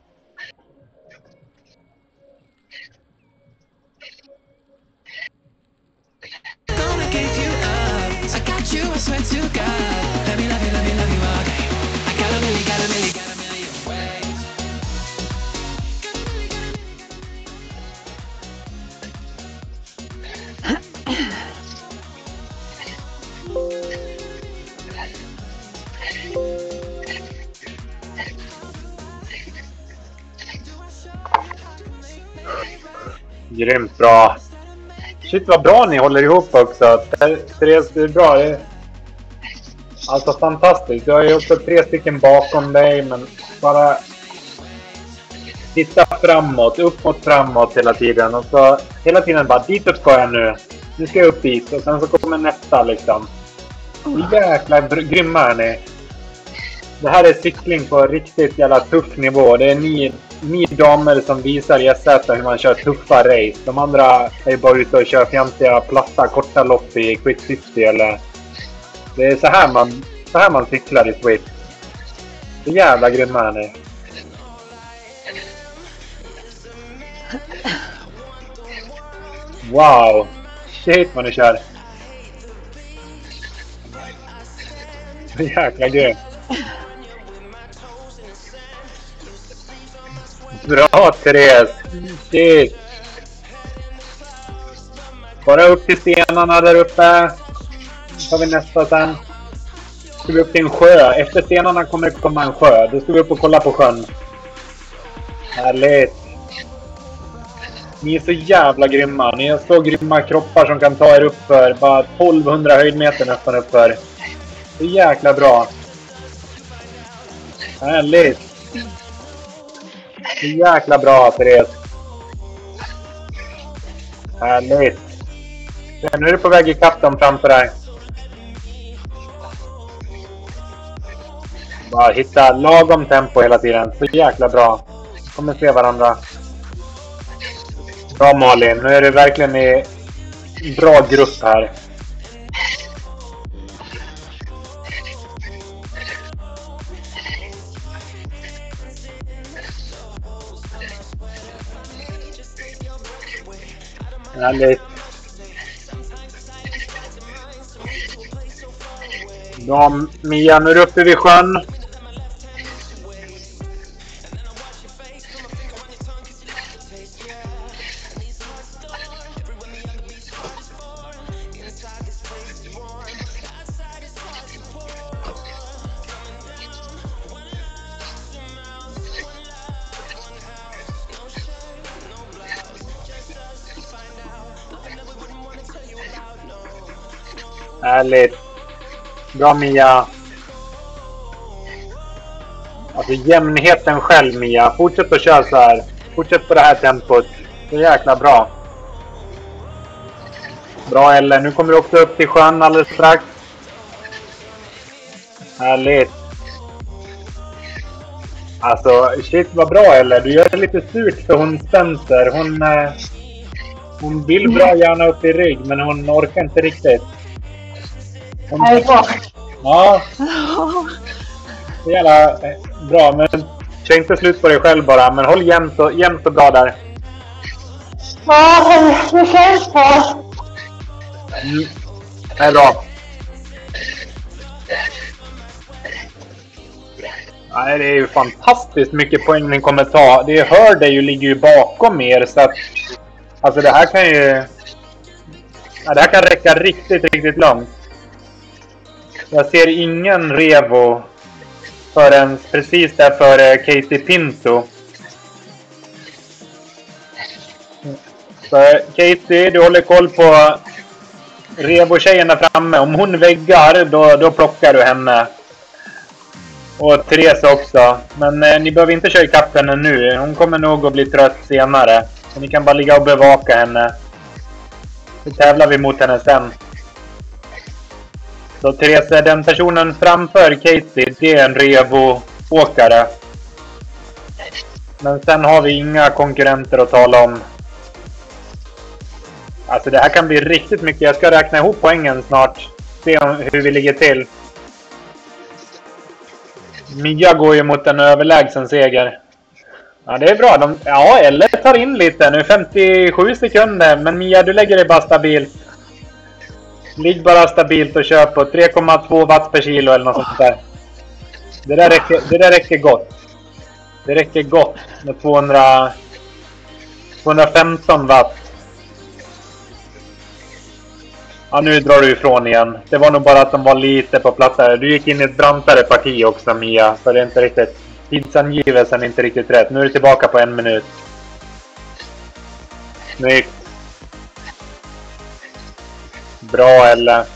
Grymt bra. Shit, vad bra ni håller ihop också. Therese, det är bra. Det är alltså fantastiskt. Du har ju också tre stycken bakom dig, men bara titta framåt, uppåt, framåt hela tiden. Och så hela tiden bara, ditåt ska jag nu. Nu ska jag upp dit, och sen så kommer nästa liksom. Jäkla grymma är ni. Det här är cykling på riktigt jävla tuff nivå. Det är ni, ni damer som visar i S Z hur man kör tuffa race. De andra är bara ute och kör fjantiga, platta, korta lopp i Quick City eller... Det är så här man, så här man cyklar i Swift. Så jävla grymma är ni. Wow. Shit vad ni kör. Så jäkla grymt. Bra, Therese. Shit. Bara upp till stenarna där uppe. Så tar vi nästa sen. Ska vi upp till en sjö. Efter stenarna kommer det komma en sjö. Då ska vi upp och kolla på sjön. Härligt. Ni är så jävla grymma. Ni har så grymma kroppar som kan ta er upp för bara tolvhundra höjdmeter nästan upp för. Det är jäkla bra. Härligt. Det är jäkla bra, Therese. Härligt. Nu är du på väg i kapp dem framför dig. Bara hitta lagom tempo hela tiden. Så jäkla bra. Kommer se varandra. Bra Malin. Nu är du verkligen i bra grupp här. Härligt. Bra Mia, nu är du uppe vid sjön. Härligt. Bra Mia. Alltså jämnheten själv Mia. Fortsätt att köra så här. Fortsätt på det här tempot. Det är jäkla bra. Bra Ellen. Nu kommer du också upp till sjön alldeles strax. Härligt. Alltså shit vad bra Ellen. Du gör det lite surt för hon Spencer. Hon, eh, hon vill bra gärna upp i rygg men hon orkar inte riktigt. Hon... Det är bra. Ja. Det är jävla bra, men kör inte slut på dig själv bara. Men håll jämnt och, jämnt och bra där. Ja, det känns bra. Mm. Det är bra. Nej, det är ju fantastiskt mycket poäng ni kommer ta. Det hör det ju ligger ju bakom er. Så att, alltså det här kan ju... Ja, det här kan räcka riktigt, riktigt långt. Jag ser ingen Revo förrän precis där för Katie Pinto. Så Katie, du håller koll på Revo-tjejerna framme. Om hon väggar, då, då plockar du henne. Och Therese också. Men eh, ni behöver inte köra i kapp henne nu. Hon kommer nog att bli trött senare. Så ni kan bara ligga och bevaka henne. Så tävlar vi mot henne sen. Så Therese, den personen framför Katie, det är en Revo-åkare. Men sen har vi inga konkurrenter att tala om. Alltså det här kan bli riktigt mycket. Jag ska räkna ihop poängen snart. Se hur vi ligger till. Mia går ju mot en överlägsen seger. Ja, det är bra. De, ja, eller tar in lite. Nu femtiosju sekunder. Men Mia, du lägger dig bara stabilt. Ligg bara stabilt och kör på tre komma två watt per kilo eller något sånt där. Det där räcker, det där räcker gott. Det räcker gott med tvåhundra, tvåhundrafemton watt. Ja, nu drar du ifrån igen. Det var nog bara att de var lite på plats här. Du gick in i ett brantare parti också, Mia. Så det är inte riktigt... Tidsangivelsen är inte riktigt rätt. Nu är du tillbaka på en minut. Snyggt. Bra, eller?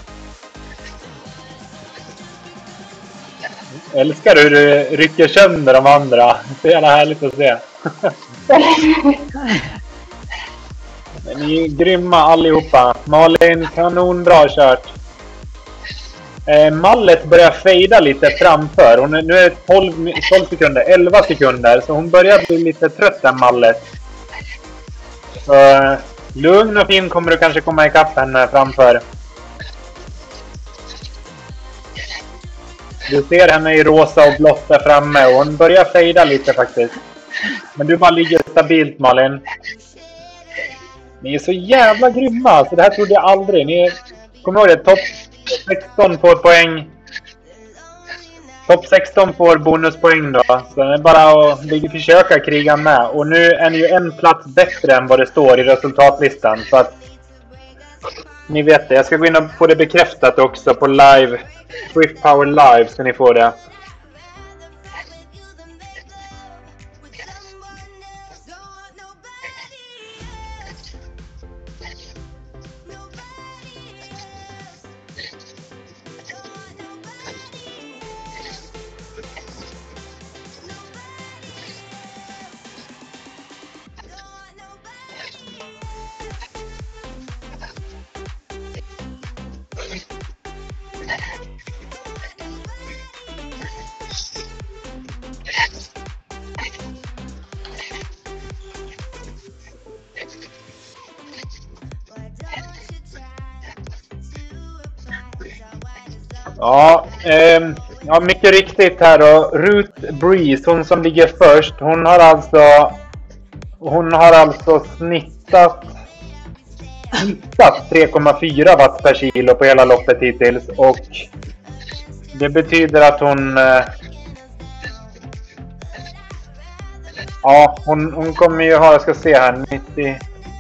Älskar du hur du rycker sönder de andra. Det är jävla härligt att se. Ni är grymma allihopa. Malin, kanonbra kört. Eh, Mallet börjar fejda lite framför. Hon är, nu är det tolv, tolv sekunder, elva sekunder. Så hon börjar bli lite trött där, Mallet. Så eh, lugn och fin kommer du kanske komma ikapp henne framför. Du ser henne i rosa och blått där framme. Och hon börjar fejda lite faktiskt. Men du bara ligger stabilt, Malin. Ni är så jävla grymma. Så det här trodde jag aldrig. Ni kommer ihåg det. Topp sexton får poäng. Topp sexton får bonuspoäng då. Så det är bara att försöka kriga med. Och nu är ni ju en plats bättre än vad det står i resultatlistan. Så att ni vet det. Jag ska gå in och få det bekräftat också på live. Swift Power Live ska ni få det. Ja, eh, ja, mycket riktigt här då. Ruth Breeze, hon som ligger först, hon har alltså hon har alltså snittat snittat tre komma fyra watt per kilo på hela loppet hittills, och det betyder att hon eh, ja, hon, hon kommer ju ha, jag ska se här, nittio.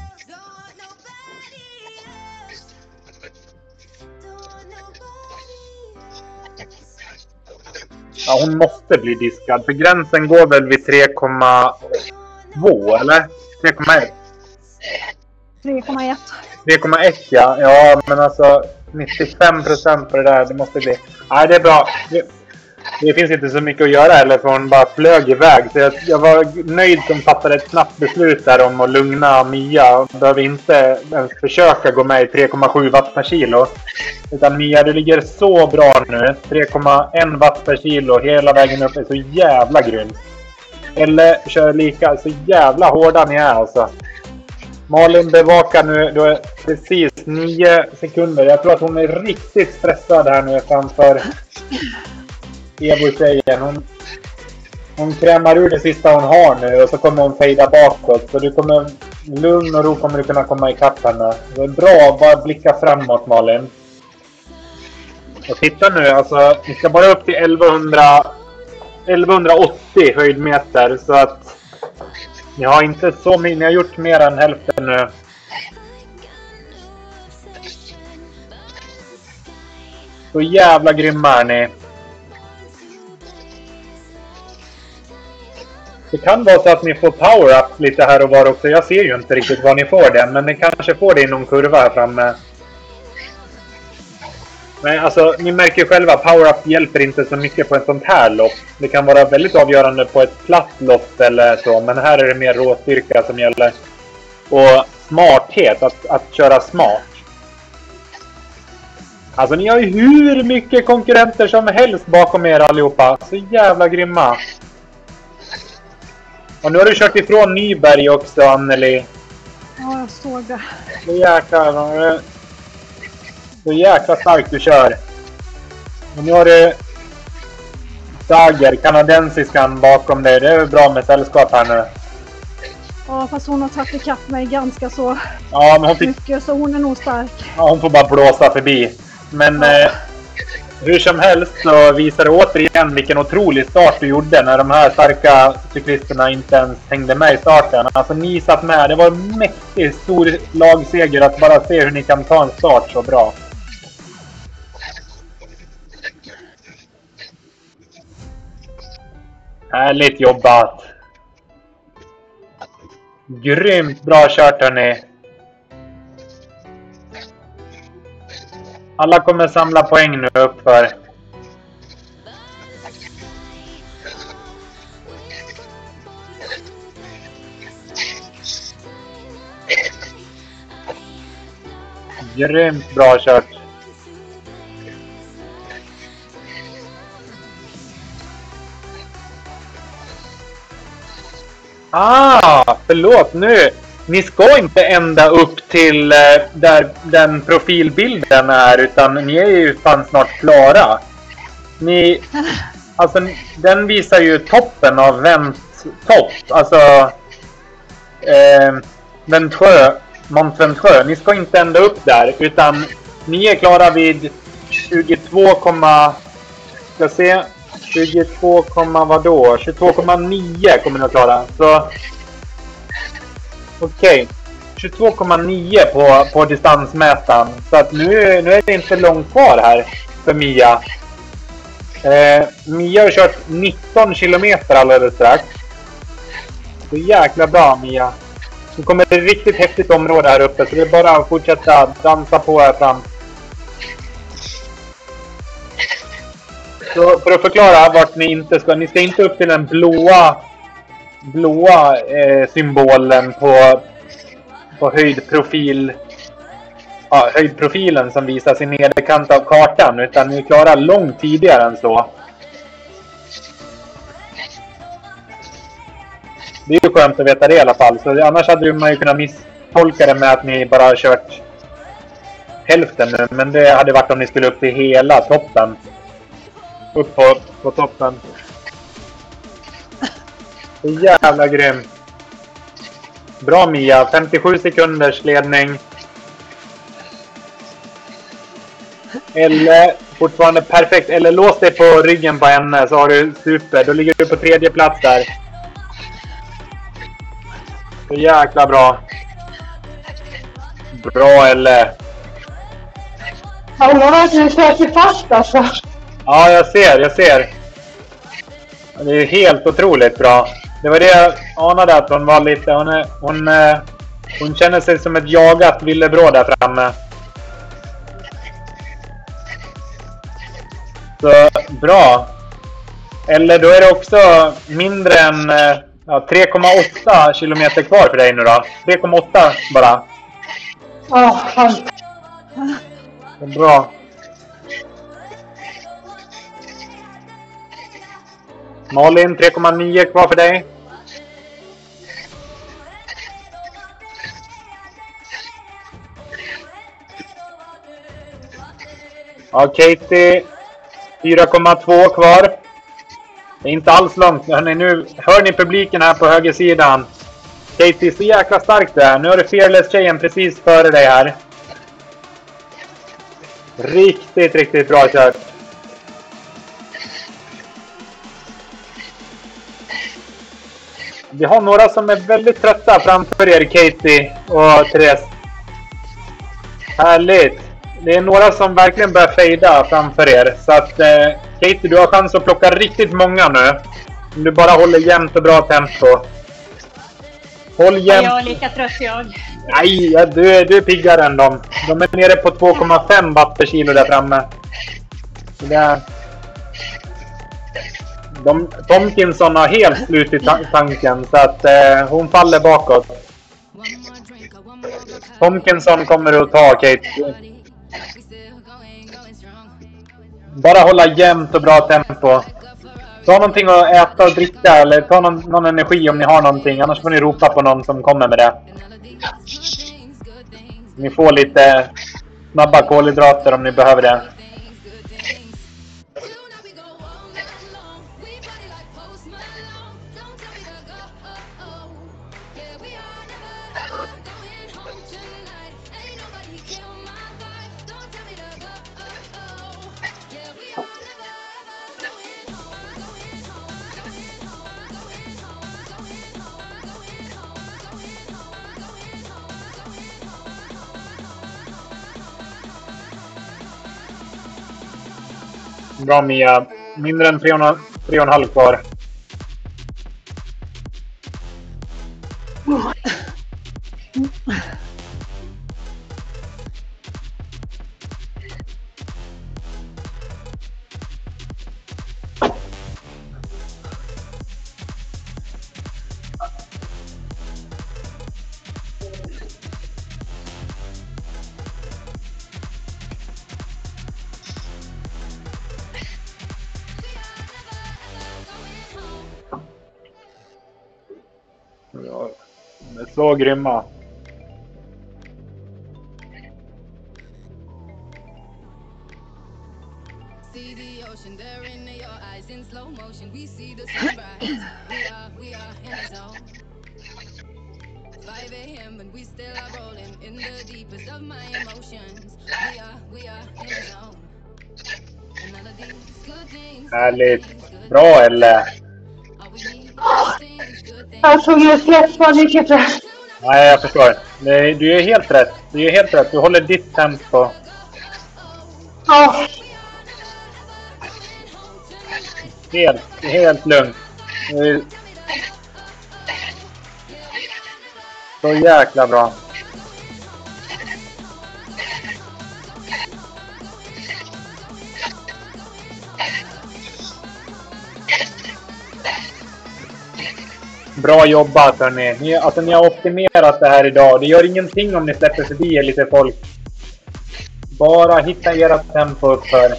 Ja, hon måste bli diskad. För gränsen går väl vid tre komma två, eller? tre komma ett? tre komma ett. tre komma ett, ja. Ja, men alltså nittiofem procent på det där, det måste bli. Nej, det är bra. Det, det finns inte så mycket att göra heller, för hon bara flög iväg. Så jag, jag var nöjd som fattade ett snabbt beslut där om att lugna Mia. Och behöver inte ens försöka gå med i tre komma sju watt per kilo. Utan Mia, du ligger så bra nu. tre komma ett watt per kilo hela vägen upp är så jävla grymt. Eller kör lika, så jävla hårda ni är alltså. Malin bevakar nu, då är precis nio sekunder. Jag tror att hon är riktigt stressad här nu framför Evo-tjejen. Hon, hon krämar ur det sista hon har nu och så kommer hon fejda bakåt. Så du kommer, lugn och ro kommer du kunna komma ikapp henne. Det är bra att bara blicka framåt, Malin. Och titta nu, alltså ni ska bara upp till elvahundra, elvahundraåttio höjdmeter, så att ni har inte så mycket, ni har gjort mer än hälften nu. Så jävla grymma är ni. Det kan vara så att ni får power-up lite här och var också. Jag ser ju inte riktigt var ni får det, men ni kanske får det i någon kurva här framme. Men alltså, ni märker ju själva, power-up hjälper inte så mycket på ett sånt här lopp. Det kan vara väldigt avgörande på ett platt lopp eller så, men här är det mer råstyrka som gäller. Och smarthet, att, att köra smart. Alltså ni har ju hur mycket konkurrenter som helst bakom er allihopa. Så jävla grymma. Och nu har du kört ifrån Nyberg också, Anneli. Ja, jag såg det. Så jäkla, så jäkla starkt du kör. Och nu har du Dager, kanadensiskan bakom dig. Det är bra med sällskap här nu. Ja, fast hon har tagit ikapp mig ganska så ja, men hon fick, mycket, så hon är nog stark. Ja, hon får bara blåsa förbi. Men ja. eh, hur som helst så visar det återigen vilken otrolig start du gjorde när de här starka cyklisterna inte ens hängde med i starten. Alltså ni satt med. Det var en mäktig stor lagseger att bara se hur ni kan ta en start så bra. Härligt jobbat. Grymt bra kört hörni. Alla kommer samla poäng nu uppför. Grymt bra kört. Ah, förlåt nu. Ni ska inte ända upp till eh, där den profilbilden är, utan ni är ju fan snart klara. Ni, alltså den visar ju toppen av Venttopp, alltså eh, Ventsjö, Mont Ventsjö. Ni ska inte ända upp där, utan ni är klara vid tjugotvå, ska se, tjugotvå, vadå? tjugotvå komma nio kommer ni att klara. Så okej, okay. tjugotvå komma nio på, på distansmätaren. Så att nu, nu är det inte långt kvar här för Mia. Eh, Mia har kört nitton kilometer alldeles strax. Så jäkla bra Mia. Nu kommer det ett riktigt häftigt område här uppe, så det är bara att fortsätta dansa på här fram. Så för att förklara vart ni inte ska, ni ska inte upp till den blåa blåa eh, symbolen på, på höjdprofil ja, höjdprofilen som visas i nederkant av kartan, utan ni klarar långt tidigare än så. Det är ju skönt att veta det i alla fall. Så annars hade man ju kunnat misstolka det med att ni bara har kört hälften nu. Men det hade varit om ni skulle upp till hela toppen. Upp på, på toppen. Det är jävla grymt. Bra Mia, femtiosju sekunders ledning. Eller fortfarande perfekt. Eller lås dig på ryggen på henne så har du super. Då ligger du på tredje plats där. Så jäkla bra. Bra eller? Ja, hon har verkligen kört sig fast alltså. Ja, jag ser, jag ser. Det är helt otroligt bra. Det var det jag anade att hon var lite... Hon, är, hon, hon känner sig som ett jagat villebråd där framme. Så bra. Eller då är det också mindre än ja, tre komma åtta kilometer kvar för dig nu då. tre komma åtta bara. Ja, fan. Bra. Malin, tre komma nio kvar för dig. Ja, Katie. fyra komma två kvar. Det är inte alls långt. Hörrni, nu hör ni publiken här på högersidan. Katie, så jäkla starkt det här. Nu har du Fearless-tjejen precis före dig här. Riktigt, riktigt bra kört. Vi har några som är väldigt trötta framför er, Katie och Therese. Härligt. Det är några som verkligen börjar fejda framför er. Så att eh, Katie, du har chans att plocka riktigt många nu. Om du bara håller jämnt och bra tempo. Håll jämnt. Jag är lika trött jag. Nej, ja, du, är, du är piggare än dem. De är nere på två komma fem watt per kilo där framme. Så det är... De, Tomkinson har helt slut i ta tanken så att eh, hon faller bakåt. Tomkinson kommer att ta Kate. Bara hålla jämnt och bra tempo. Ta någonting att äta och dricka eller ta någon, någon energi om ni har någonting. Annars får ni ropa på någon som kommer med det. Ni får lite snabba kolhydrater om ni behöver det. Bra Mia. Mindre än tre och en halv kvar. Ja, de är så grymma. Härligt. Bra eller? Jag tog ju släpp på mycket för. Nej, jag förstår. Du är helt rätt. Du är helt rätt. Du håller ditt tempo. Ja. Helt, helt lugnt. Så jäkla bra. Bra jobbat hörni. Ni, alltså, ni har optimerat det här idag. Det gör ingenting om ni släpper förbi er lite folk. Bara hitta era tempo uppför.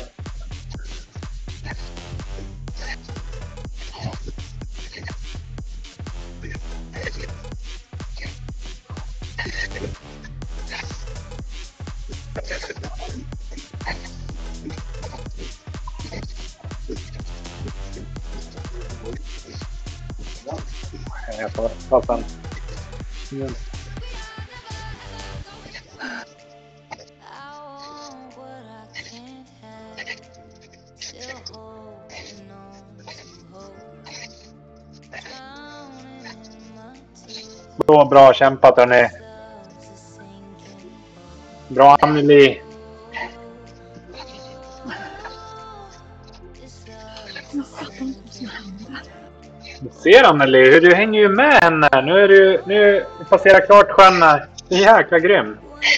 Jag får ta sen. Mm. Så bra kämpat hörni. Bra Anneli. Du ser Anneli, hur du hänger ju med henne. Nu är du, nu passerar klart sjön här. Det är jäkla grym.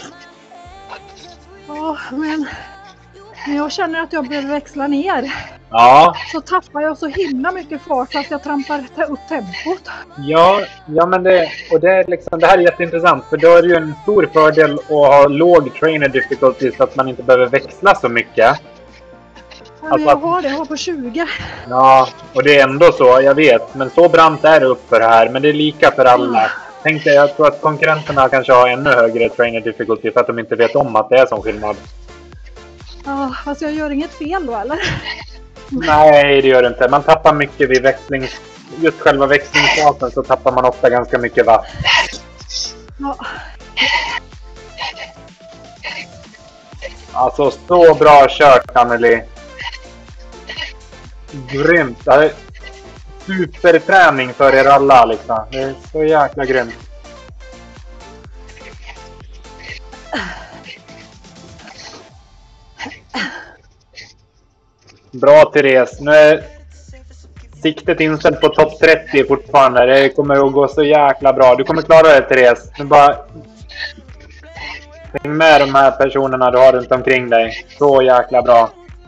Ja, men när jag känner att jag behöver växla ner. Ja. Så tappar jag så himla mycket fart fast jag trampar upp tempot. Ja, ja men det, och det, är liksom, det här är jätteintressant. För då är det ju en stor fördel att ha låg trainer difficulty så att man inte behöver växla så mycket. Ja, men jag har det, jag har på tjugo. Ja, och det är ändå så, jag vet. Men så brant är det upp för det här. Men det är lika för alla. Tänkte jag tror att konkurrenterna kanske har ännu högre trainer difficulty för att de inte vet om att det är som skillnad. Ja, alltså jag gör inget fel då, eller? Nej, det gör det inte. Man tappar mycket vid växling. Just själva växlingsfasen så tappar man ofta ganska mycket vatt. Ja. Alltså, så bra kört, Anneli. Grymt. Det är superträning för er alla, liksom. Det är så jäkla grymt. Bra, Therese. Nu är siktet inställt på topp trettio fortfarande. Det kommer att gå så jäkla bra. Du kommer klara det, Therese. Nu bara häng med de här personerna du har runt omkring dig. Så jäkla bra.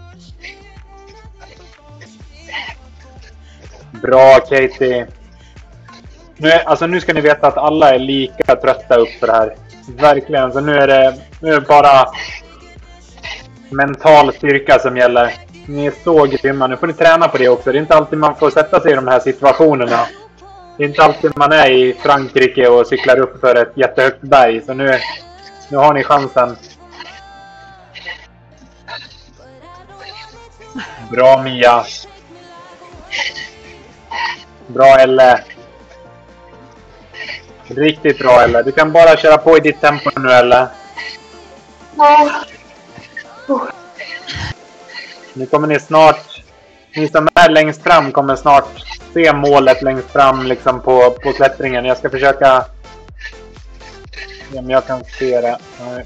Bra, Katie. Nu, är, alltså, nu ska ni veta att alla är lika trötta upp för det här. Verkligen. Så nu är det, nu är det bara mental styrka som gäller. Ni är så grymma. Nu får ni träna på det också. Det är inte alltid man får sätta sig i de här situationerna. Det är inte alltid man är i Frankrike och cyklar upp för ett jättehögt berg. Så nu, nu har ni chansen. Bra, Mia. Bra, Elle. Riktigt bra, Elle. Du kan bara köra på i ditt tempo nu, Elle. Ja. Nu kommer ni snart, ni som är längst fram kommer snart se målet längst fram liksom på, på klättringen. Jag ska försöka se om jag kan se det. Nej.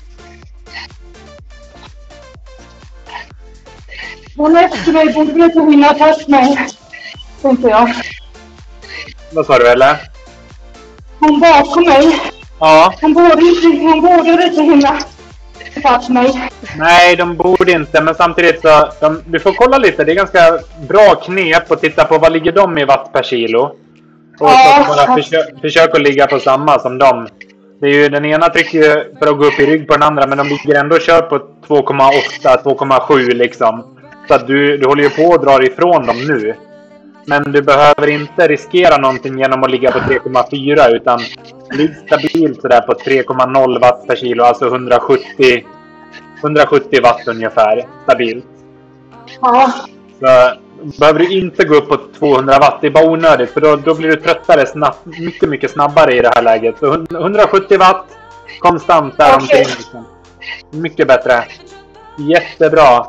Hon efter mig borde inte hinna fast mig. Tänkte jag. Vad sa du, eller? Hon bakom mig. Ja. Hon borde inte, hon borde inte hinna fast mig. Nej, de borde inte. Men samtidigt så, de, du får kolla lite. Det är ganska bra knep att titta på vad ligger de i watt per kilo. Och Ja. så bara försök, försök att ligga på samma som dem. Det är ju, den ena trycker ju för att gå upp i rygg på den andra. Men de ligger ändå och kör på två komma åtta, två komma sju liksom. Så att du, du håller ju på att dra ifrån dem nu. Men du behöver inte riskera någonting genom att ligga på tre komma fyra. Utan ligg stabilt sådär på tre komma noll watt per kilo. Alltså hundrasjuttio, hundrasjuttio watt ungefär. Stabilt. Ja. Så behöver du inte gå upp på tvåhundra watt. Det är bara onödigt. För då, då blir du tröttare snabbt, mycket, mycket snabbare i det här läget. Så hundrasjuttio watt konstant där omkring. Liksom. Mycket bättre. Jättebra.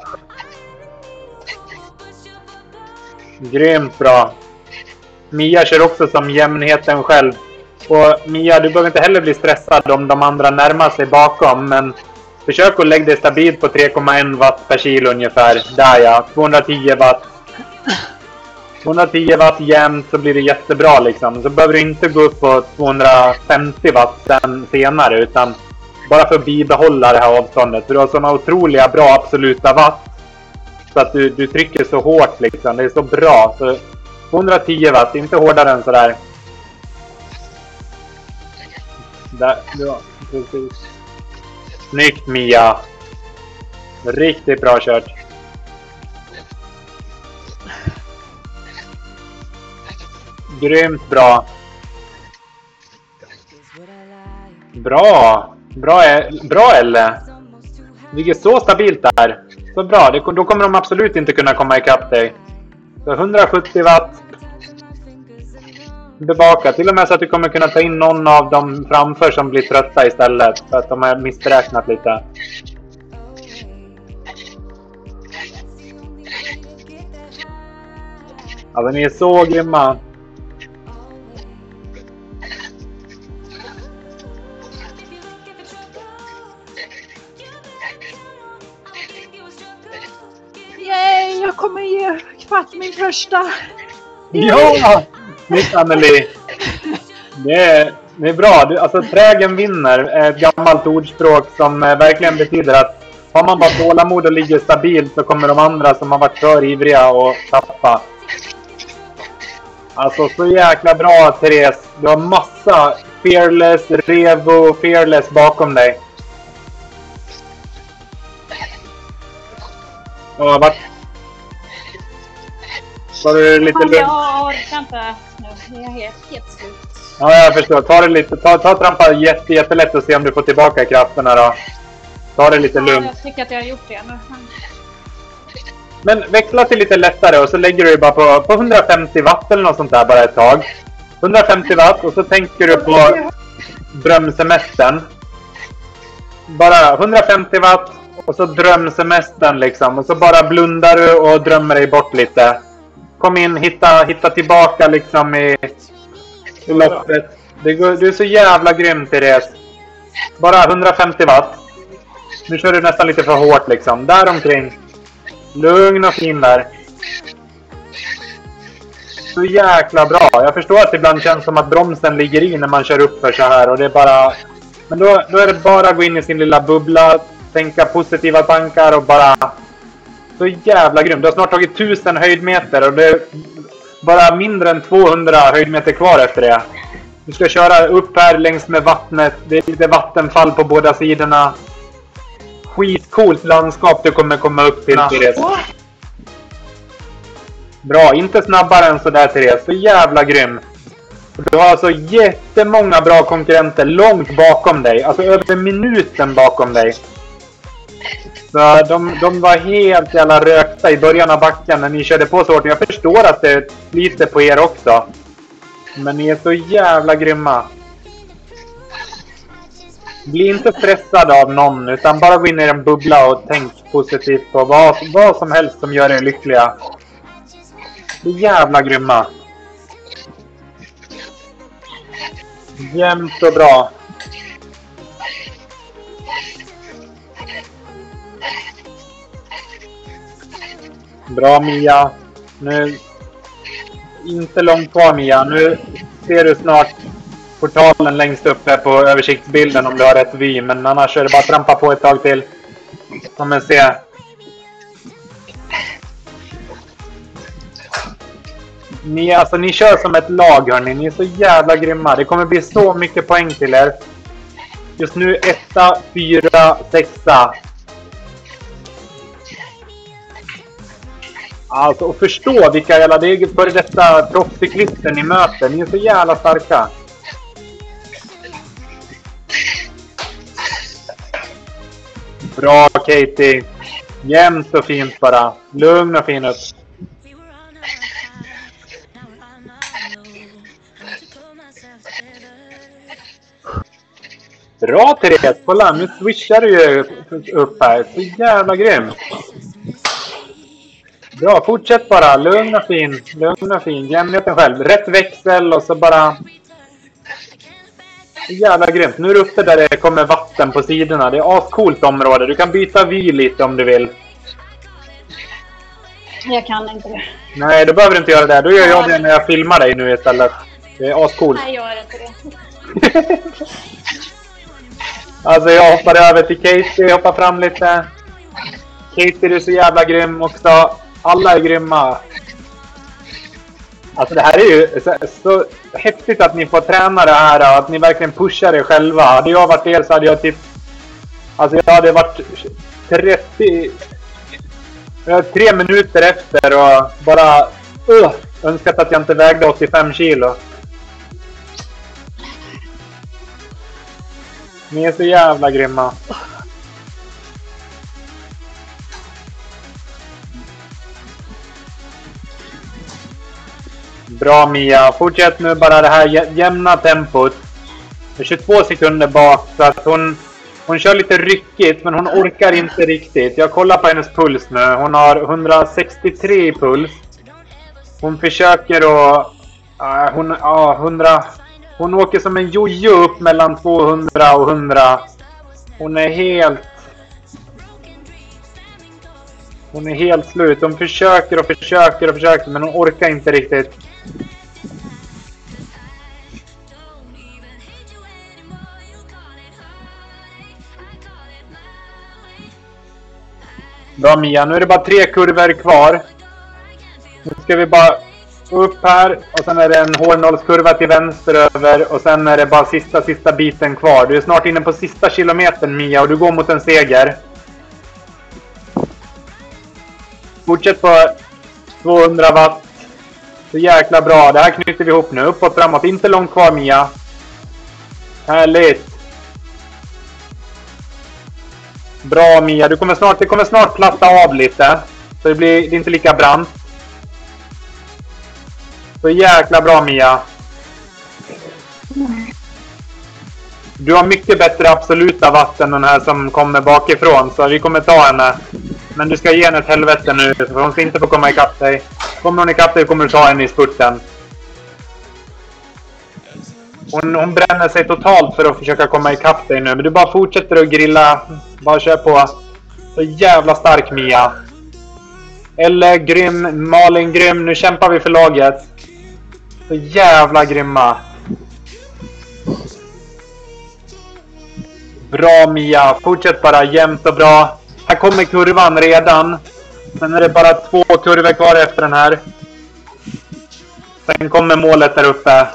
Grymt bra. Mia kör också som jämnheten själv. Och Mia, du behöver inte heller bli stressad om de andra närmar sig bakom. Men försök att lägga dig stabilt på tre komma ett watt per kilo ungefär. Där ja, tvåhundratio watt. tvåhundratio watt jämnt så blir det jättebra liksom. Så behöver du inte gå upp på tvåhundrafemtio watt sen senare. Utan bara för att bibehålla det här avståndet. För du har sådana otroliga bra absoluta watt. Så att du, du trycker så hårt liksom. Det är så bra. Så tvåhundratio watt, inte hårdare än sådär. Där, ja, precis. Snyggt, Mia. Riktigt bra kört. Grymt bra. Bra. Bra, bra Elle. Ligger så stabilt där. Så bra. Det, då kommer de absolut inte kunna komma ikapp dig. Så hundrasjuttio watt. Tillbaka. Till och med så att du kommer kunna ta in någon av dem framför som blir trötta istället. För att de har missberäknat lite. Alltså ni är så grymma. Yay, jag kommer ge kvatt min första. Ja! Mitt Anneli. Det är, det är bra. Du, alltså trägen vinner är ett gammalt ordspråk som eh, verkligen betyder att har man bara tålamod och ligger stabilt så kommer de andra som har varit för ivriga och tappa. Alltså så jäkla bra Therese. Du har massa Fearless, Revo, Fearless bakom dig. Ja, vart? Var du lite lugn? Jag orkar inte nu. Jag är helt, helt slut. Ja, jag förstår. Ta det lite. Ta, ta trampa jätte, jättelätt och se om du får tillbaka krafterna då. Ta det lite Ja, lugnt. jag tycker att jag har gjort det nu. Men växla till lite lättare och så lägger du bara på, på hundrafemtio watt eller något sånt där bara ett tag. hundrafemtio watt och så tänker du på drömsemestern. Bara hundrafemtio watt och så drömsemestern liksom. Och så bara blundar du och drömmer dig bort lite. Kom in, hitta, hitta tillbaka liksom i, i loppet. Det går, du är så jävla grym Therese. Bara hundrafemtio watt. Nu kör du nästan lite för hårt liksom. Där omkring. Lugn och fin där. Så jäkla bra. Jag förstår att det ibland känns som att bromsen ligger i när man kör upp för så här. Och det är bara... Men då, då är det bara att gå in i sin lilla bubbla. Tänka positiva tankar och bara... Så jävla grymt. Du har snart tagit tusen höjdmeter. Och det är bara mindre än tvåhundra höjdmeter kvar efter det. Du ska köra upp här längs med vattnet. Det är lite vattenfall på båda sidorna. Skitcoolt landskap du kommer komma upp till, Therese. Bra, inte snabbare än sådär Therese. Så jävla grym. Du har alltså jättemånga bra konkurrenter långt bakom dig. Alltså över minuten bakom dig. Så de, de var helt jävla rökta i början av backen när ni körde på så hårt. Jag förstår att det är lite på er också. Men ni är så jävla grymma. Bli inte stressad av någon utan bara gå in i en bubbla och tänk positivt på vad, vad som helst som gör er lyckliga. Det är jävla grymma. Jämnt och bra. Bra Mia. Nu inte långt kvar Mia. Nu ser du snart portalen längst uppe på översiktsbilden om du har rätt vy. Men annars är det bara att trampa på ett tag till. Som en se. Ni, alltså, ni kör som ett lag hörni. Ni är så jävla grymma. Det kommer bli så mycket poäng till er. Just nu etta, fyra, sexa. Alltså och förstå vilka jävla... Det är för detta proffscyklister ni möter. Ni är så jävla starka. Bra Katie. Jämnt och fint bara. Lugn och fin upp. Bra Therese. Kolla, nu swishar du ju upp här. Så jävla grym. Bra, fortsätt bara. Lugn och fin. Lugn och fin. Jämnheten själv. Rätt växel och så bara... Jävla grymt. Nu är det uppe där det kommer vatten på sidorna. Det är ascoolt område. Du kan byta vy lite om du vill. Jag kan inte det. Nej, då behöver du inte göra det. Då gör jag det när jag filmar dig nu istället. Det är ascoolt. Nej, jag gör inte det. Alltså jag hoppar över till Katie. Hoppar fram lite. Katie, du är så jävla grym också. Alla är grymma. Alltså det här är ju så, så häftigt att ni får träna det här och att ni verkligen pushar er själva. Hade jag varit er så hade jag typ... Alltså jag hade varit trettio... Jag är tre minuter efter och bara... Uh, önskat att jag inte vägde åttiofem kilo. Ni är så jävla grymma. Bra Mia, fortsätt nu bara det här jämna tempot. Det är tjugotvå sekunder bak så att hon, hon kör lite ryckigt men hon orkar inte riktigt. Jag kollar på hennes puls nu, hon har hundrasextiotre i puls. Hon försöker att... Uh, hon, uh, hundra, hon åker som en jojo upp mellan tvåhundra och hundra. Hon är helt... Hon är helt slut. Hon försöker och försöker och försöker men hon orkar inte riktigt. Bra Mia, nu är det bara tre kurvor kvar. Nu ska vi bara upp här och sen är det en hårnollskurva till vänster över och sen är det bara sista sista biten kvar. Du är snart inne på sista kilometern Mia och du går mot en seger. Fortsätt på tvåhundra watt. Så jäkla bra. Det här knyter vi ihop nu. Uppåt, framåt. Inte långt kvar Mia. Härligt. Bra Mia. Du kommer snart, det kommer snart platta av lite. Så det blir det är inte lika brant. Så jäkla bra Mia. Du har mycket bättre absoluta vatten än den här som kommer bakifrån. Så vi kommer ta henne. Men du ska ge henne ett helvete nu. För hon ska inte få komma ikapp dig. Kommer hon ikapp dig kommer du ta henne i spurten. Hon, hon bränner sig totalt för att försöka komma ikapp dig nu. Men du bara fortsätter att grilla. Bara kör på. Så jävla stark Mia. Eller grym. Malin grym. Nu kämpar vi för laget. Så jävla grymma. Bra Mia. Fortsätt bara jämnt och bra. Här kommer kurvan redan. Sen är det bara två kurvor kvar efter den här. Sen kommer målet där uppe.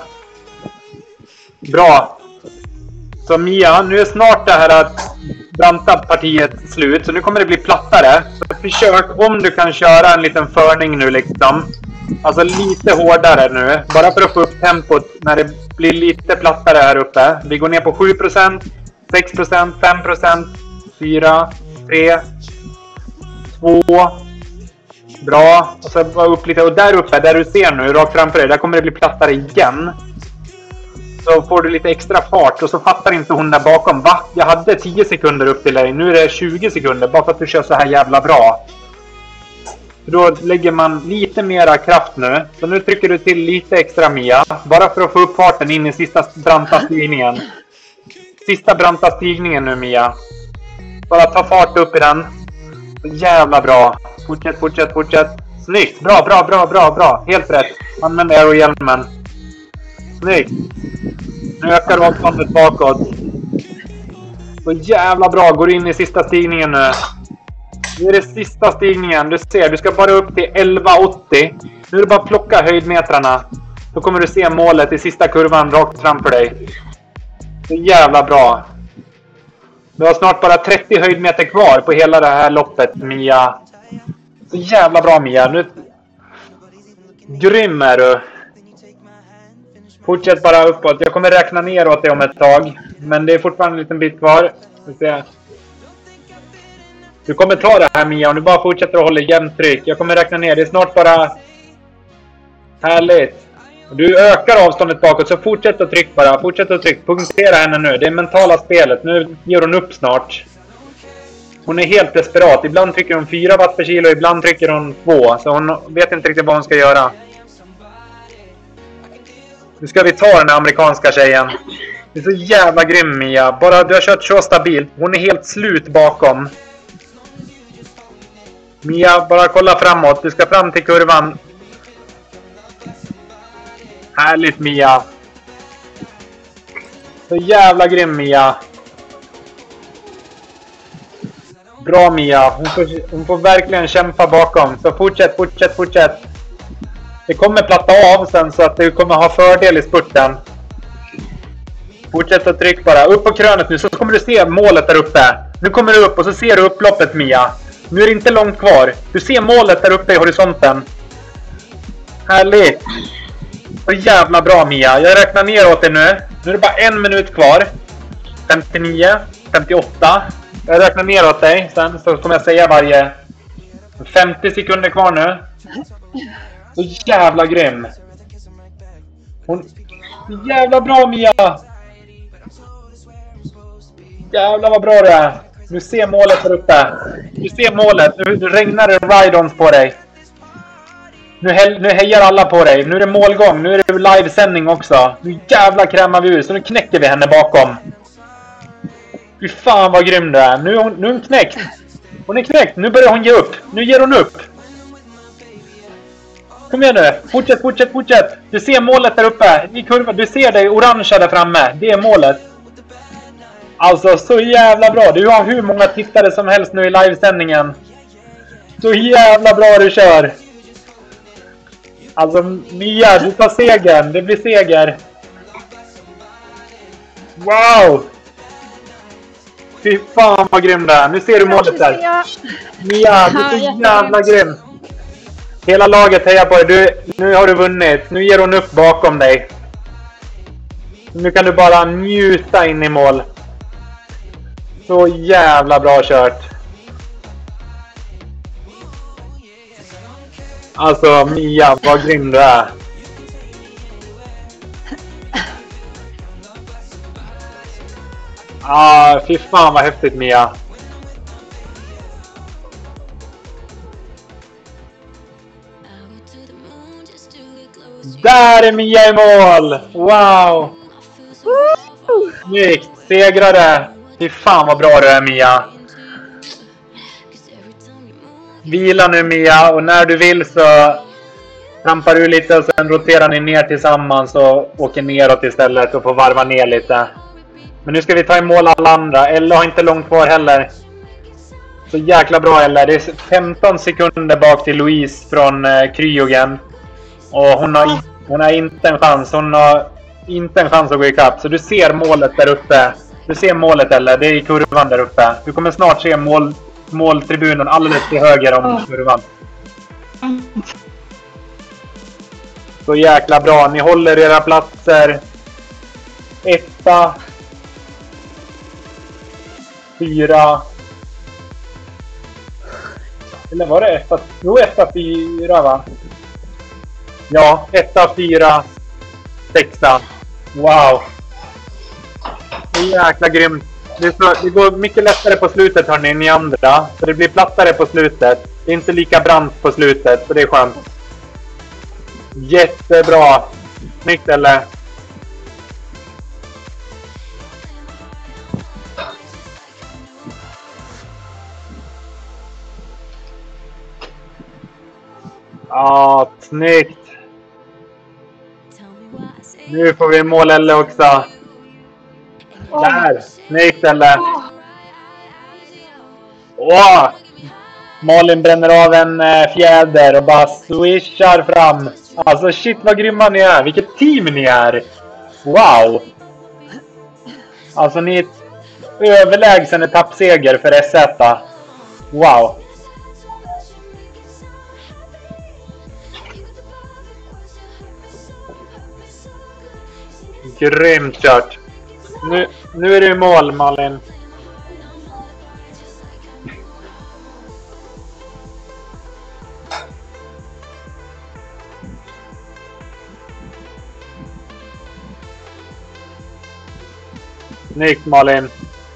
Bra. Så Mia, nu är snart det här branta partiet slut. Så nu kommer det bli plattare. Så försök om du kan köra en liten förning nu liksom. Alltså lite hårdare nu. Bara för att få upp tempot när det blir lite plattare här uppe. Vi går ner på sju procent, sex procent, fem procent, fyra, tre, två. Bra. Och så bara upp lite. Och där uppe, där du ser nu, rakt framför dig, där kommer det bli plattare igen. Så får du lite extra fart. Och så fattar inte hon där bakom. Va? Jag hade tio sekunder upp till dig. Nu är det tjugo sekunder. Bara för att du kör så här jävla bra. Då lägger man lite mera kraft nu. Så nu trycker du till lite extra Mia. Bara för att få upp farten in i sista branta stigningen. Sista branta stigningen nu Mia. Bara ta fart upp i den. Så jävla bra. Fortsätt, fortsätt, fortsätt. Snyggt. Bra, bra, bra, bra, bra. Helt rätt. Använd aerohjälmen. Snyggt. Nu ökar avståndet bakåt. Så jävla bra. Går in i sista stigningen nu. Nu är det sista stigningen. Du ser, du ska bara upp till elva åttio. Nu är det bara att plocka höjdmetrarna. Då kommer du se målet i sista kurvan rakt framför dig. Så jävla bra. Du har snart bara trettio höjdmeter kvar på hela det här loppet, Mia. Så jävla bra, Mia. Nu... Grym är du. Fortsätt bara uppåt. Jag kommer räkna ner åt det om ett tag. Men det är fortfarande en liten bit kvar. Vi ser. Du kommer ta det här Mia om du bara fortsätter att hålla jämnt tryck. Jag kommer räkna ner. Det är snart bara... Härligt. Du ökar avståndet bakåt så fortsätt att tryck bara. Fortsätt att tryck. Punktera henne nu. Det är mentala spelet. Nu ger hon upp snart. Hon är helt desperat. Ibland trycker hon fyra watt per kilo. Ibland trycker hon två. Så hon vet inte riktigt vad hon ska göra. Nu ska vi ta den här amerikanska tjejen. Det är så jävla grym Mia. Bara du har kört så stabilt. Hon är helt slut bakom. Mia, bara kolla framåt. Du ska fram till kurvan. Härligt Mia. Så jävla grym Mia. Bra Mia. Hon får, hon får verkligen kämpa bakom. Så fortsätt, fortsätt, fortsätt. Det kommer platta av sen så att du kommer ha fördel i spurten. Fortsätt att tryck bara. Upp på krönet nu så kommer du se målet där uppe. Nu kommer du upp och så ser du upploppet, Mia. Nu är det inte långt kvar. Du ser målet där uppe i horisonten. Härligt. Så jävla bra, Mia. Jag räknar ner åt dig nu. Nu är det bara en minut kvar. femtionio, femtioåtta. Jag räknar ner åt dig. Sen så kommer jag säga varje femtio sekunder kvar nu. Så jävla grym. Hon... Jävla bra, Mia. Jävlar vad bra det är. Nu ser målet här uppe. Du ser målet. Nu, nu regnar det ride-ons på dig. Nu, he nu hejar alla på dig. Nu är det målgång. Nu är det livesändning också. Nu jävla krämar vi ur. Så nu knäcker vi henne bakom. Fy fan vad grym det är. Nu är hon, nu är hon knäckt. Hon är knäckt. Nu börjar hon ge upp. Nu ger hon upp. Kom igen nu. Fortsätt, fortsätt, fortsätt. Du ser målet där uppe. I kurvan. Du ser det orangea där framme. Det är målet. Alltså så jävla bra. Du har hur många tittare som helst nu i livesändningen. Så jävla bra du kör. Alltså Mia, du tar segern. Det blir seger. Wow. Fy fan vad grym det är. Nu ser du målet där. Mia, du är så jävla grym. Hela laget hejar på dig. Du, nu har du vunnit. Nu ger hon upp bakom dig. Nu kan du bara njuta in i mål. Så jävla bra kört. Alltså Mia, vad grym du är. Ah, fy fan vad häftigt, Mia. Där är Mia i mål! Wow! Snyggt, segrare! Fy fan vad bra du är, Mia. Vila nu, Mia, och när du vill så trampar du lite och sen roterar ni ner tillsammans och åker neråt istället och får varva ner lite. Men nu ska vi ta i mål alla andra. Ella har inte långt kvar heller. Så jäkla bra, Ella. Det är femton sekunder bak till Louise från eh, Kryogen. Och hon har, hon har inte en chans. Hon har inte en chans att gå ikapp. Så du ser målet där uppe. Du ser målet, Ella. Det är i kurvan där uppe. Du kommer snart se mål, måltribunen alldeles till höger om kurvan. Så jäkla bra. Ni håller era platser. Etta. Fyra. Eller var det etta? Jo, etta, fyra, va? Ja, etta, fyra. Sexa. Wow. Det är jäkla grymt. Det, är så, det går mycket lättare på slutet, hörni, än ni andra. Så det blir plattare på slutet. Det är inte lika brant på slutet, så det är skönt. Jättebra. Snyggt, eller? Ja, snyggt. Nu får vi mål, Elle, också. Där, snyggt, Elle. Åh! Malin bränner av en äh, fjäder och bara swishar fram. Alltså shit vad grymma ni är. Vilket team ni är. Wow. Alltså ni är överlägsen etappseger för S Z. Wow. Grymt kört. Nu, nu är det i mål, Malin. Snyggt, Malin.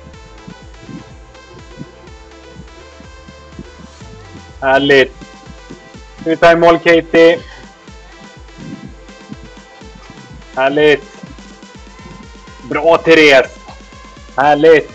Härligt. Vi tar i mål, Katie. Härligt. Bra, Therese. Härligt.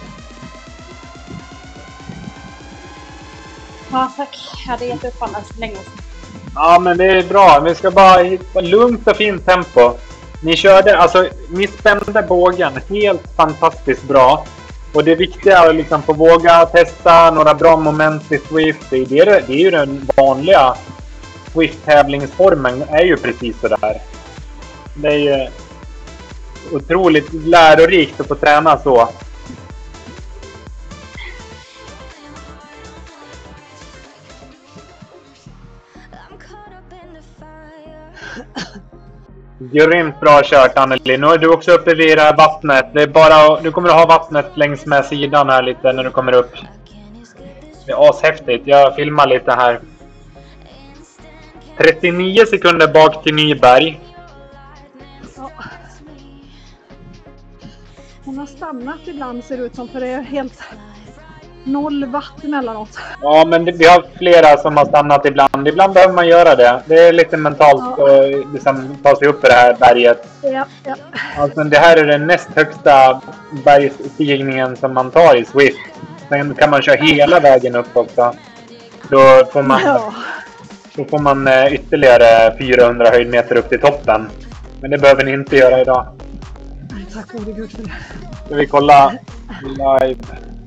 Ja, tack. Jag hade gett upp annars länge. Ja, men det är bra. Vi ska bara hitta lugnt och fint tempo. Ni körde, alltså, ni spände bågen helt fantastiskt bra. Och det viktiga är liksom att våga testa några bra moment i Swift. Det är, det, det är ju den vanliga Swift-tävlingsformen, är ju precis så där. Det är ju otroligt lärorikt att få träna så. Grymt bra kört, Anneli. Nu är du också uppe vid det här vattnet. Det är bara, du kommer att ha vattnet längs med sidan här lite när du kommer upp. Det är ashäftigt. Jag filmar lite här. trettionio sekunder bak till Nyberg. Ja. Hon har stannat ibland, ser det ut som, för det är helt noll watt emellanåt. Ja, men det, vi har flera som har stannat ibland. Ibland behöver man göra det. Det är lite mentalt ja. att liksom, ta sig upp i det här berget. Ja, ja. Alltså, det här är den näst högsta bergsstigningen som man tar i Swift. Sen kan man köra hela vägen upp också. Då får man, Ja. då får man ytterligare fyrahundra höjdmeter upp till toppen. Men det behöver ni inte göra idag. Nej, tack gode Gud för det. Ska vi kolla live?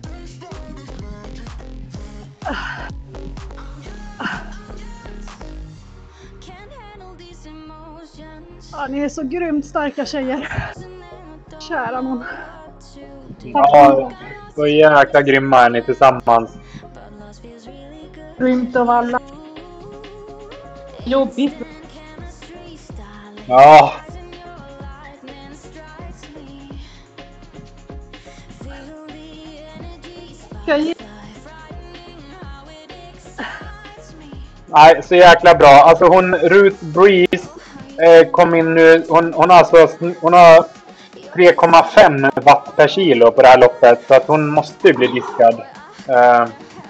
Ja, ni är så grymt starka tjejer. Kära någon. Ja, så jäkla grymma är ni tillsammans. Grymt av alla. Jobbigt. Ja. Ska jag ge... Nej, så jäkla bra. Alltså hon, Ruth Breeze, eh, kom in nu. Hon, hon har alltså, hon har tre komma fem watt per kilo på det här loppet. Så att hon måste bli diskad. Eh.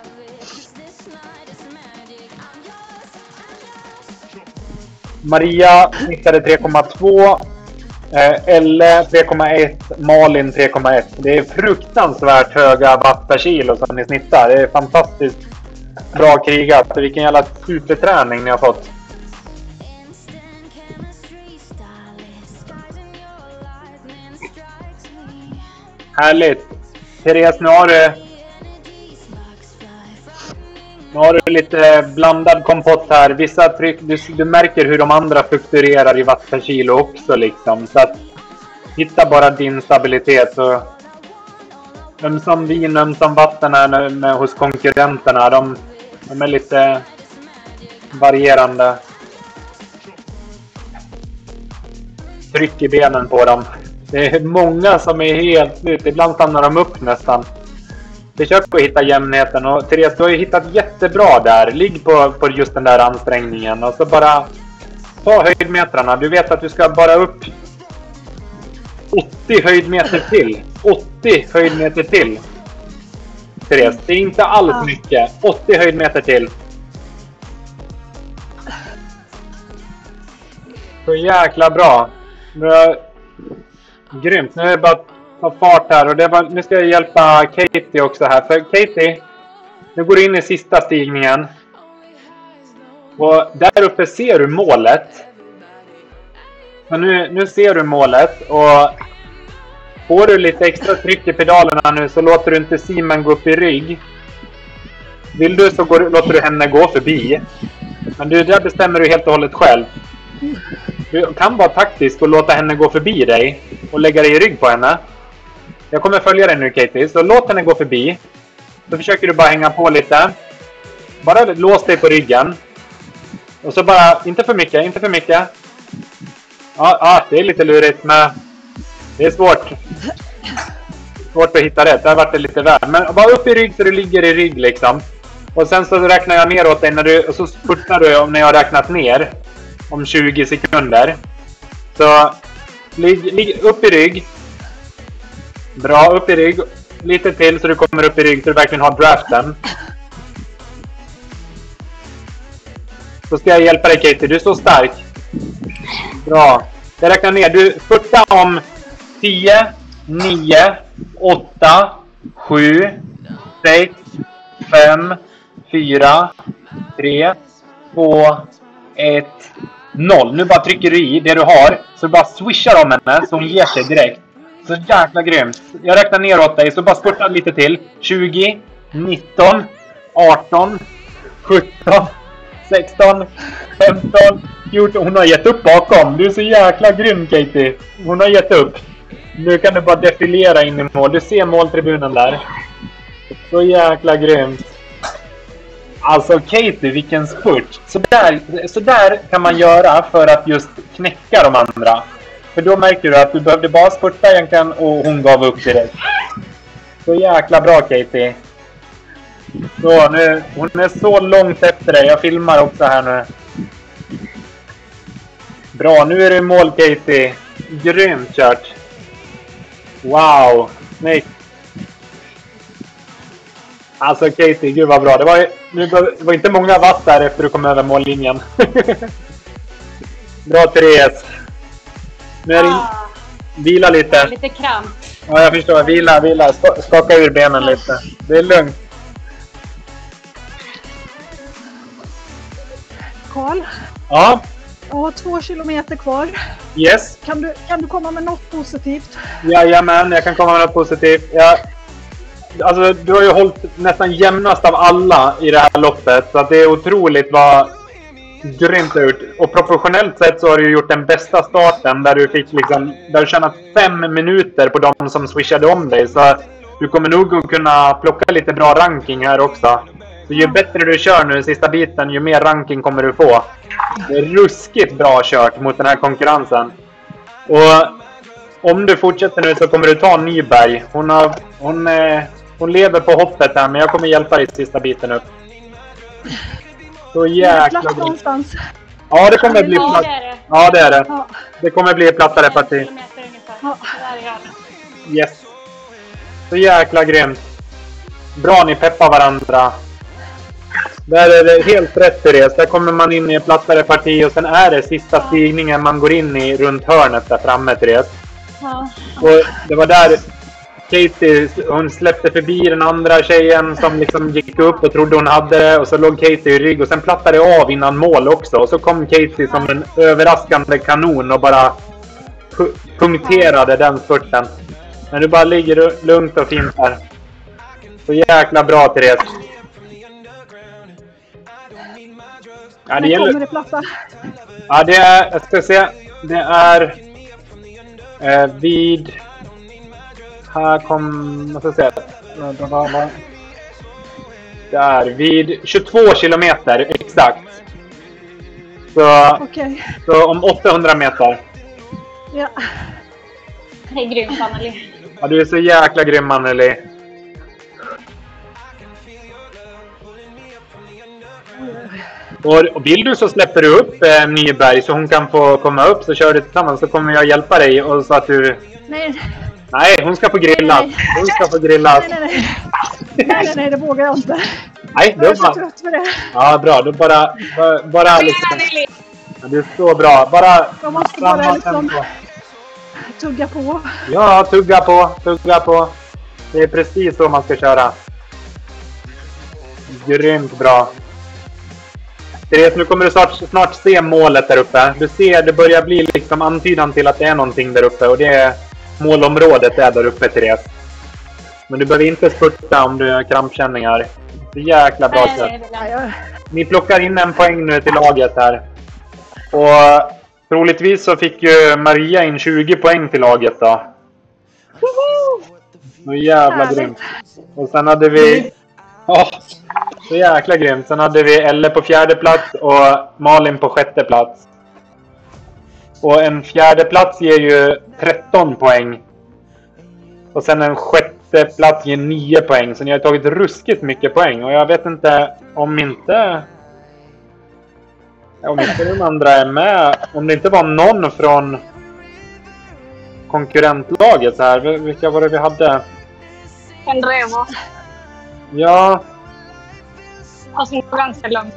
Maria snittade tre komma två. Eh, Elle tre komma ett. Malin tre komma ett. Det är fruktansvärt höga watt per kilo som ni snittar. Det är fantastiskt bra krigat. Vilken jävla superträning ni har fått. Härligt. Therese, nu har du Nu har du lite blandad kompott här. Vissa tryck, du, du märker hur de andra fluktuerar i watt per kilo också liksom. Så att hitta bara din stabilitet. Så ömsom vin, ömsom vatten här med, hos konkurrenterna. De, de är lite varierande. Tryck i benen på dem. Det är många som är helt slut. Ibland stannar de upp nästan. Försök att hitta jämnheten. Och Therese, du har ju hittat jättebra där. Ligg på, på just den där ansträngningen. Och så bara ta höjdmetrarna. Du vet att du ska bara upp åttio höjdmeter till. åttio höjdmeter till. Therese, det är inte alls mycket. åttio höjdmeter till. Så jäkla bra. bra. Grymt. Nu är det bara ta fart här. Och det var, nu ska jag hjälpa Katie också här. För Katie, nu går du in i sista stigningen. Och där uppe ser du målet. Så nu, nu ser du målet. Och får du lite extra tryck i pedalerna nu så låter du inte Simon gå upp i rygg. Vill du så går, låter du henne gå förbi. Men du, där bestämmer du helt och hållet själv. Du kan vara taktisk och låta henne gå förbi dig. Och lägga dig i rygg på henne. Jag kommer följa dig nu, Katie. Så låt henne gå förbi. Så försöker du bara hänga på lite. Bara lås dig på ryggen. Och så bara, inte för mycket, inte för mycket. Ja, ja det är lite lurigt, men det är svårt. Svårt att hitta rätt. Det har varit lite väl. Men bara upp i rygg så du ligger i rygg liksom. Och sen så räknar jag ner åt dig när du, och så spurtar du när jag har räknat ner. Om tjugo sekunder. Så ligg, ligg upp i rygg. Bra, upp i rygg. Lite till så du kommer upp i rygg så du verkligen har draften. Så ska jag hjälpa dig, Katie. Du är så stark. Bra. Jag räknar ner. Du spurtar om tio, nio, åtta, sju, sex, fem, fyra, tre, två, ett, noll. Nu bara trycker du i det du har. Så du bara swishar om henne så hon ger sig direkt. Så jäkla grymt. Jag räknar ner åt dig så bara spurta lite till. tjugo, nitton, arton, sjutton, sexton, femton, fjorton. Hon har gett upp bakom. Du är så jäkla grym, Katie. Hon har gett upp. Nu kan du bara defilera in i mål. Du ser måltribunen där. Så jäkla grymt. Alltså Katie, vilken spurt. Så där, så där kan man göra för att just knäcka de andra. För då märker du att du behövde bara spurta egentligen och hon gav upp direkt. Så jäkla bra Katie. Så nu, hon är så långt efter dig. Jag filmar också här nu. Bra, nu är det mål Katie. Grymt kört. Wow, nej. Alltså Katie, gud vad bra. Det var, det var inte många vatt där efter du kom över mållinjen. Bra Therese. Nu är det Ah, vila lite. lite kramp. Ja, jag förstår. Vila, vila. Skaka ur benen lite. Det är lugnt. Karl, Ja, jag har två kilometer kvar. yes. Kan du, kan du komma med något positivt? Jajamän, jag kan komma med något positivt. Jag, alltså, du har ju hållit nästan jämnast av alla i det här loppet. Så att det är otroligt vad grymt ut. Och proportionellt sett så har du gjort den bästa starten där du fick liksom, där du tjänat fem minuter på de som swishade om dig. Så du kommer nog att kunna plocka lite bra ranking här också. Så ju bättre du kör nu sista biten, ju mer ranking kommer du få. Det är ruskigt bra kört mot den här konkurrensen. Och om du fortsätter nu så kommer du ta Nyberg. Hon, har, hon, eh, hon lever på hoppet här, men jag kommer hjälpa dig sista biten upp. Så jäkla Plats bra. någonstans. Ja, det kommer bli Ja, platt. det är det. Ja, det är det. Ja. Det kommer bli plattare En parti. kilometer ungefär. Ja. Där är jag. Yes. Så jäkla grymt. Bra, ni peppar varandra. Där är det helt rätt Therese. Där kommer man in i ett plattare parti och sen är det sista stigningen man går in i runt hörnet där framme Therese. Ja. Och det var där Katie, hon släppte förbi den andra tjejen som liksom gick upp och trodde hon hade det. Och så låg Katie i rygg och sen plattade det av innan mål också. Och så kom Katie som en överraskande kanon och bara pu- punkterade den spurten. Men du bara ligger lugnt och fint här. Så jäkla bra Therese. Ja, det När gäller... kommer det platta? Ja, det är... Jag ska se. Det är... Eh, vid... Här kom... Jag ska se. Det är vid tjugotvå kilometer exakt. Så, Okej. så om åttahundra meter. Ja. Det är grymt, Anneli. Ja, du är så jäkla grym, Anneli. Och, och vill du så släpper du upp eh, Nyberg så hon kan få komma upp, så kör du tillsammans så kommer jag hjälpa dig och så att du... Nej, Nej, hon ska få grillas. Nej, nej. Hon ska få grillas. nej, nej, nej. Nej, nej, nej, det vågar jag inte. Nej, Jag är det så bara... trött för det. Ja, bra. Då bara... Bara, bara liksom... Anneli! Ja, det är så bra. Bara... Jag måste bara samma liksom tempo. tugga på. Ja, tugga på. Tugga på. Det är precis så man ska köra. Grymt bra. Therese, nu kommer du snart, snart se målet där uppe. Du ser, det börjar bli liksom antydan till att det är någonting där uppe. Och det är målområdet är där uppe, Therese. Men du behöver inte spurta om du har krampkänningar. Det är jäkla bra Nej, sätt. det vill Ja, jag. jag, Ni plockar in en poäng nu till laget här. Och troligtvis så fick ju Maria in tjugo poäng till laget då. Så jävla Härligt. grymt. Och sen hade vi... Åh, så jäkla grymt. Sen hade vi Elle på fjärde plats och Malin på sjätte plats. Och en fjärde plats ger ju tretton poäng. Och sen en sjätte plats ger nio poäng. Så ni har tagit ruskigt mycket poäng. Och jag vet inte om inte... Om inte de andra är med. Om det inte var någon från konkurrentlaget så här. Vilka var det vi hade? En reva. Ja... Alltså, det var ganska långt.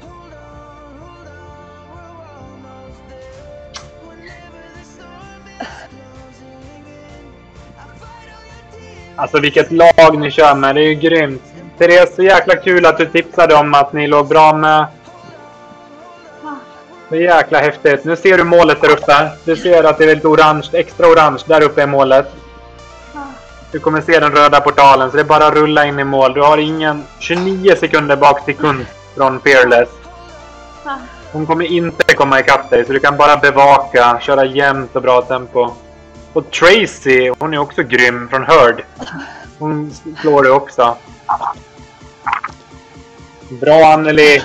Alltså vilket lag ni kör med, det är ju grymt. Therese, så jäkla kul att du tipsade om att ni låg bra med. Det är jäkla häftigt. Nu ser du målet där uppe. Du ser att det är lite orange, extra orange. Där uppe är målet. Du kommer se den röda portalen, så det är bara att rulla in i mål. Du har ingen tjugonio sekunder bak till kund från Fearless. Hon kommer inte komma ikapp dig, så du kan bara bevaka, köra jämnt och bra tempo. Och Tracy, hon är också grym från Hurd. Hon slår det också. Bra Anneli.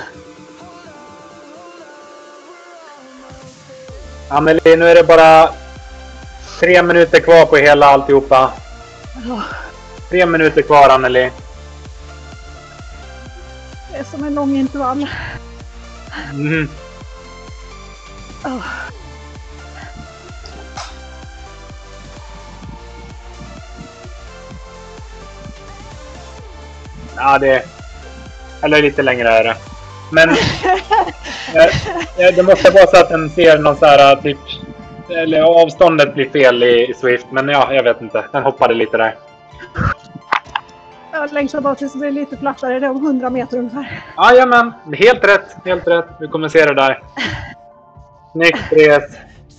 Anneli, nu är det bara tre minuter kvar på hela alltihopa. Ja, Tre minuter kvar Anneli. det är som en lång intervall. Mm. Ja. Ja, det... Eller lite längre är det. Men... eh, det måste vara så att den ser någon så här typ... Eller avståndet blir fel i, i Swift. Men ja, jag vet inte. Den hoppade lite där. Jag längtar bara tills det blir lite plattare. Det är om hundra meter ungefär. Jajamän, helt rätt. Helt rätt. Vi kommer se det där. Snyggt, Therese.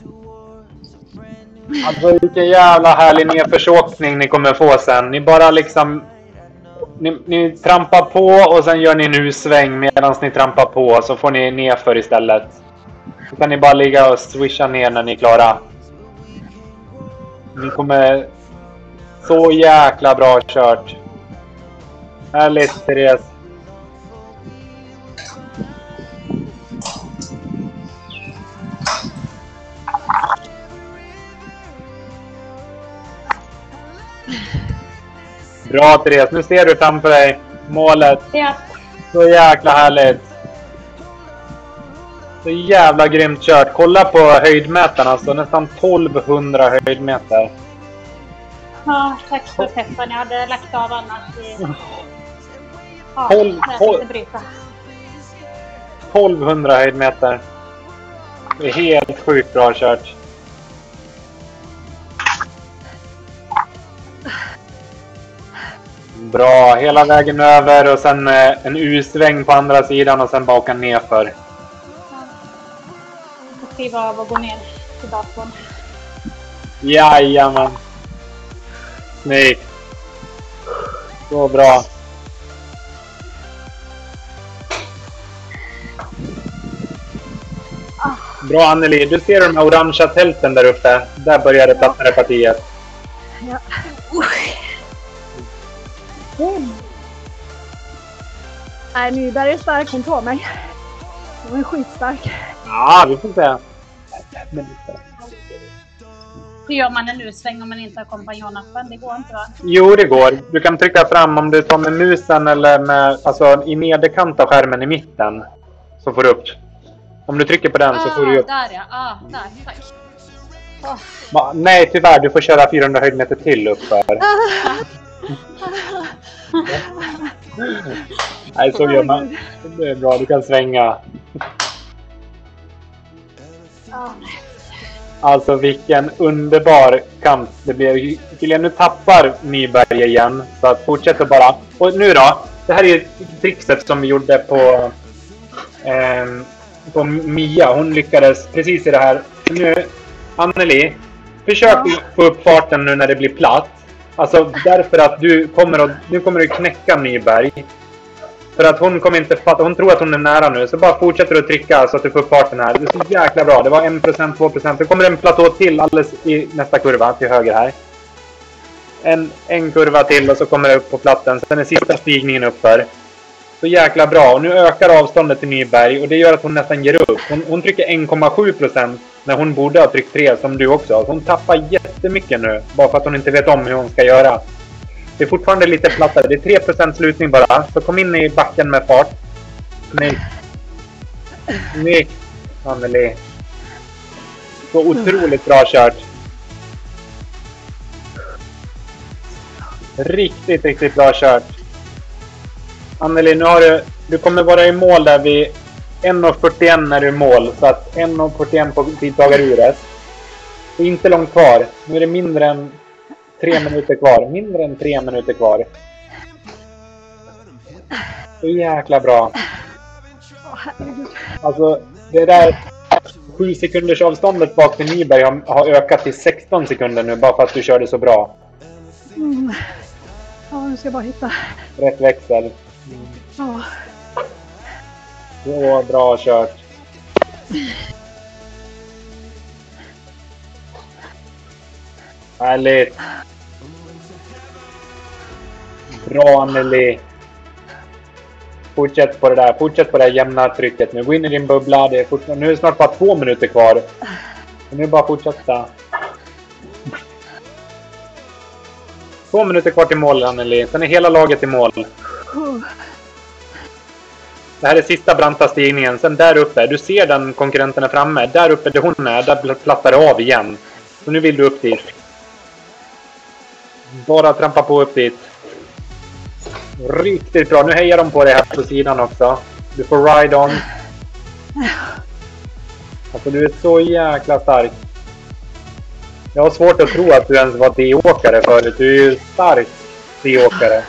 Alltså vilken jävla härlig nedförsåkning ni kommer få sen. Ni bara liksom... Ni, ni trampar på och sen gör ni en U-sväng medan ni trampar på. Så får ni nerför istället. Så kan ni bara ligga och swisha ner när ni är klara. Ni kommer... Så jäkla bra kört. Härligt, Therese. Bra, Therese. Nu ser du framför dig målet. Ja. Så jäkla härligt. Så jävla grymt kört. Kolla på höjdmätarna. Alltså nästan tolvhundra höjdmeter. Ja, tack för peppen. Jag hade lagt av annars i... Ja, Tolv- jag tolv- tänkte bryta. tolvhundra höjdmeter. Det är helt sjukt bra kört. Bra, hela vägen över och sen eh, en U-sväng på andra sidan och sen bara åka ner för. Och skriva av och gå ner till datorn. Jajamän. Snyggt. Så bra. Bra Anneli, du ser de här orangea tälten där uppe. Där börjar det plattare partiet. Ja. Nej, Nyberg är stark. Hon tar mig. Hon är skitstark. Ja, vi får se. Hur gör man en U-sväng om man inte har kompanjonappen? Det går inte, va? Jo, det går. Du kan trycka fram om du tar med musen eller med, alltså i nederkant av skärmen i mitten. Så får du upp. Om du trycker på den så får du upp. Där ja, ah, där, tack. Oh. Va? Nej, tyvärr. Du får köra fyrahundra höjdmeter till upp för. Nej, så gör man. Det är bra. Du kan svänga. Oh. Alltså vilken underbar kamp det blir. Killen, nu tappar Nyberg igen. Så att fortsätta bara. Och nu då. Det här är trickset som vi gjorde på, eh, på Mia. Hon lyckades precis i det här. Nu, Anneli. Försök Ja. få upp farten nu när det blir platt. Alltså därför att du kommer att, nu kommer du knäcka Nyberg. För att hon kommer inte fatta, hon tror att hon är nära nu. Så bara fortsätter du att trycka så att du får upp farten här. Det är så jäkla bra. Det var en procent, två procent. Det kommer en platå till alldeles i nästa kurva till höger här. En, en kurva till och så kommer det upp på platten. Sen är sista stigningen uppför. Så jäkla bra. Och nu ökar avståndet till Nyberg. Och det gör att hon nästan ger upp. Hon, hon trycker en komma sju procent när hon borde ha tryckt tre som du också. Hon tappar jättemycket nu. Bara för att hon inte vet om hur hon ska göra. Det är fortfarande lite plattare. Det är tre procent slutning bara. Så kom in i backen med fart. Snyggt. Snyggt, Anneli. Så otroligt bra kört. Riktigt, riktigt bra kört. Anneli, nu har du... Du kommer vara i mål där vid en fyrtioen när du är i mål. Så att en fyrtioen på tidtagaruret. Det är inte långt kvar. Nu är det mindre än... Tre minuter kvar. Mindre än tre minuter kvar. Så jäkla bra. Åh, herregud. Alltså, det där sju sekunders avståndet bak till Nyberg har, har ökat till sexton sekunder nu. Bara för att du körde så bra. Mm. Ja, nu ska jag bara hitta. Rätt växel. Ja. Så bra kört. Härligt. Bra, Anneli. fortsätt på det där. Fortsätt på det här jämna trycket. Nu gå in i din bubbla. Det är fort... Nu är det snart bara två minuter kvar. Nu är det bara att fortsätta. Två minuter kvar till mål, Anneli. Sen är hela laget i mål. Det här är sista branta stigningen. Sen där uppe, du ser den konkurrenten är framme. Där uppe där hon är, där plattar det av igen. Så nu vill du upp dit. Bara trampa på upp dit. Riktigt bra. Nu hejar de på dig här på sidan också. Du får ride on. Alltså du är så jäkla stark. Jag har svårt att tro att du ens var D-åkare förut. Du är ju stark D-åkare.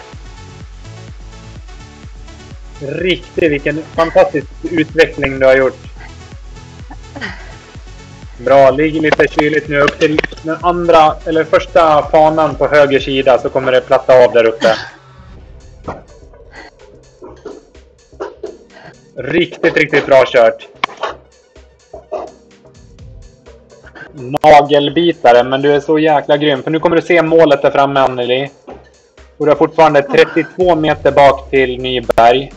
Riktigt, vilken fantastisk utveckling du har gjort. Bra, ligger lite kyligt nu upp till den andra, eller första fanan på höger sida, så kommer det platta av där uppe. Riktigt, riktigt bra kört. Nagelbitare, men du är så jäkla grym. För nu kommer du se målet där framme, Anneli. Och du har fortfarande trettiotvå meter bak till Nyberg.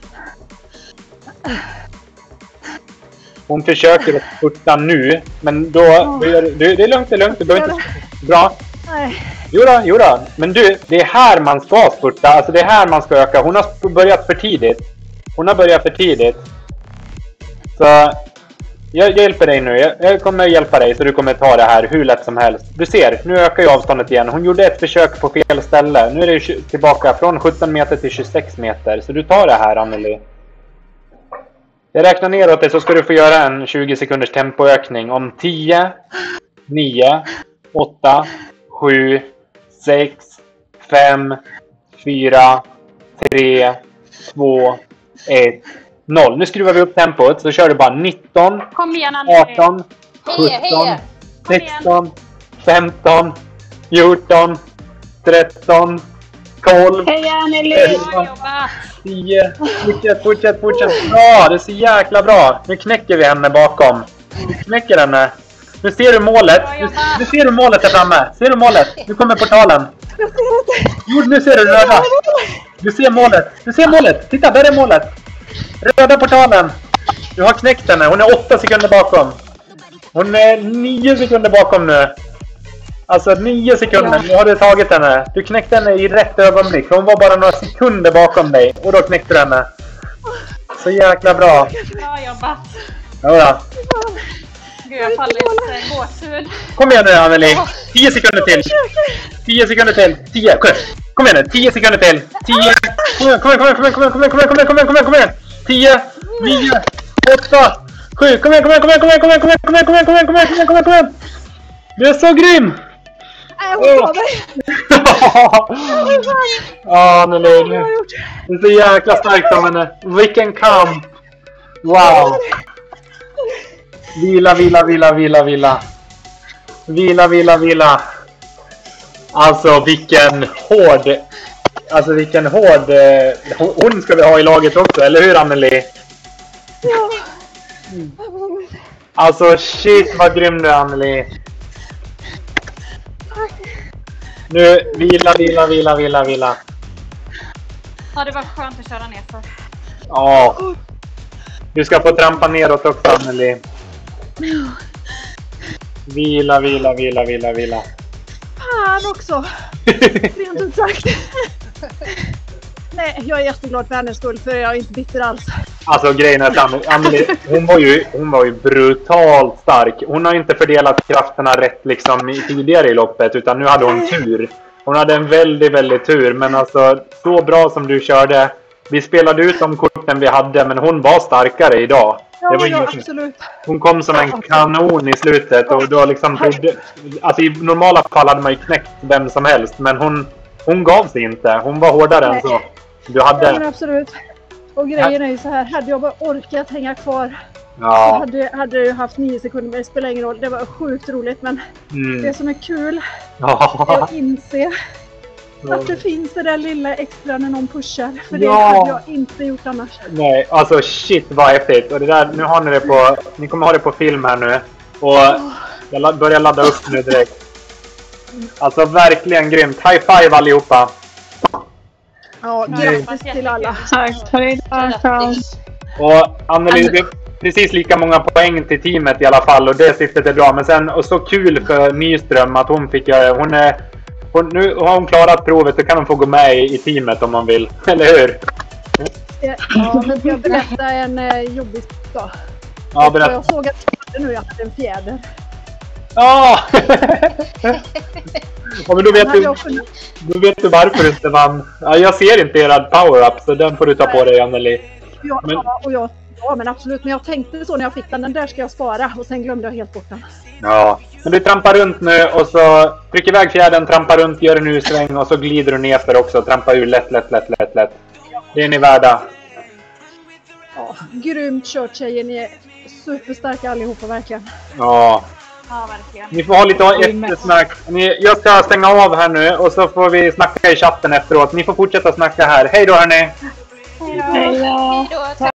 Hon försöker att spurta nu, men då... Det är, det är lugnt, det är lugnt. Du behöver inte... Bra. Jo då, jo då. Men du, det är här man ska spurta. Alltså det är här man ska öka. Hon har börjat för tidigt. Hon har börjat för tidigt. Så... Jag, jag hjälper dig nu. Jag, jag kommer hjälpa dig så du kommer ta det här hur lätt som helst. Du ser, nu ökar ju avståndet igen. Hon gjorde ett försök på fel ställe. Nu är det tillbaka från sjutton meter till tjugosex meter. Så du tar det här, Anneli. Jag räknar neråt det så ska du få göra en tjugo sekunders tempoökning om tio, nio, åtta, sju, sex, fem, fyra, tre, två, ett, noll. Nu skruvar vi upp tempot så kör du bara nitton, Kom igen, Anneli. arton, sjutton, sexton, femton, fjorton, tretton, tolv, Hej, Anneli. Bra jobbat. tio. Fortsätt, fortsätt, fortsätt. Bra, det är så jäkla bra. Nu knäcker vi henne bakom. Vi knäcker henne. Nu ser du målet. Nu, nu ser du målet där framme. Ser du målet? Nu kommer portalen. Jo, nu ser du röda. Du ser målet. Du ser målet. Titta, där är målet. Röda portalen. Du har knäckt henne. Hon är åtta sekunder bakom. Hon är nio sekunder bakom nu. Alltså nio sekunder. Nu har du tagit henne. Du knäckte henne i rätt ögonblick. Hon var bara några sekunder bakom dig. Och då knäckte du henne. Så jäkla bra. Bra jobbat. Ja. Gud, jag har fallit gåshud. Kom igen nu, Anneli. tio sekunder till. tio sekunder till. tio. Kom igen nu. tio sekunder till. tio. Kom igen, kom igen, kom igen, kom igen, kom igen, kom igen, kom igen, kom igen, kom igen, kom igen. tio, nio, åtta, sju. Kom igen, kom igen, kom igen, kom igen, kom igen, kom igen, kom igen, kom igen, kom igen, kom igen, kom igen, kom igen, kom igen. Du är så grym. Ja, Anneli. Det är så jäkla starkt av henne. Vilken kamp. Wow. Vila, vila, vila, vila, vila. Vila, vila, vila. Alltså vilken hård... Alltså vilken hård... Hon ska vi ha i laget också, eller hur, Anneli? Ja. Alltså shit vad grym du är, Anneli. Nu, vila, vila, vila, vila, vila. Ja, det var skönt att köra ner för. Ja. Du ska få trampa neråt också, Anneli. Vila, vila, vila, vila, vila. Fan också. Rent ut sagt. Nej, jag är jätteglad för hennes skull, för jag är inte bitter alls. Alltså grejen är att Anneli, hon var ju, hon var ju brutalt stark. Hon har inte fördelat krafterna rätt liksom i tidigare i loppet, utan nu hade hon tur. Hon hade en väldigt, väldigt tur, men alltså så bra som du körde. Vi spelade ut de korten vi hade, men hon var starkare idag. Ja, det var ja, inget... absolut. Hon kom som en kanon i slutet och då liksom... Alltså i normala fall hade man ju knäckt vem som helst, men hon, hon gav sig inte. Hon var hårdare Nej. än så. Du hade... Ja, men absolut. Och grejen är ju så här, hade jag bara orkat hänga kvar, ja. så hade, hade jag haft nio sekunder, men det spelar ingen roll. Det var sjukt roligt, men mm. det som är kul ja. är att inse ja. att det finns det där lilla extra när någon pushar. För det ja. hade jag inte gjort annars. Nej, alltså shit vad häftigt. Och det där, nu har ni det på, ni kommer ha det på film här nu. Och jag börjar ladda upp nu direkt. Alltså verkligen grymt. High five allihopa. Ja, grattis till alla. Tack för idag. Och Anneli, det är precis lika många poäng till teamet i alla fall. Och det syftet är bra. Men sen, och så kul för Nyström att hon fick göra... Hon är, hon, nu har hon klarat provet, så kan hon få gå med i, i teamet om man vill. Eller hur? Ja, men jag berättar en eh, jobbig sak. Ja, berätta. Jag såg att jag nu jag hade en fjäder. Ja! Ja, men då vet, du, då vet du varför du inte vann. Ja, jag ser inte erad power-up, så den får du ta på dig, Anneli. Ja, men... och jag, ja, men absolut. Men jag tänkte så när jag fick den. Den där ska jag spara. Och sen glömde jag helt bort den. Ja, men du trampar runt nu och så tryck iväg fjärden, trampar runt, gör en U-sväng och så glider du ner för också. Trampa ur lätt, lätt, lätt, lätt, lätt. Det är ni värda. Ja, grymt kört tjejer. Ni är superstarka allihopa, verkligen. Ja. Ja, verkligen. Ni får ha lite eftersnack. Ni, jag ska stänga av här nu och så får vi snacka i chatten efteråt. Ni får fortsätta snacka här. Hej då, hörni! Hej då! Hej då!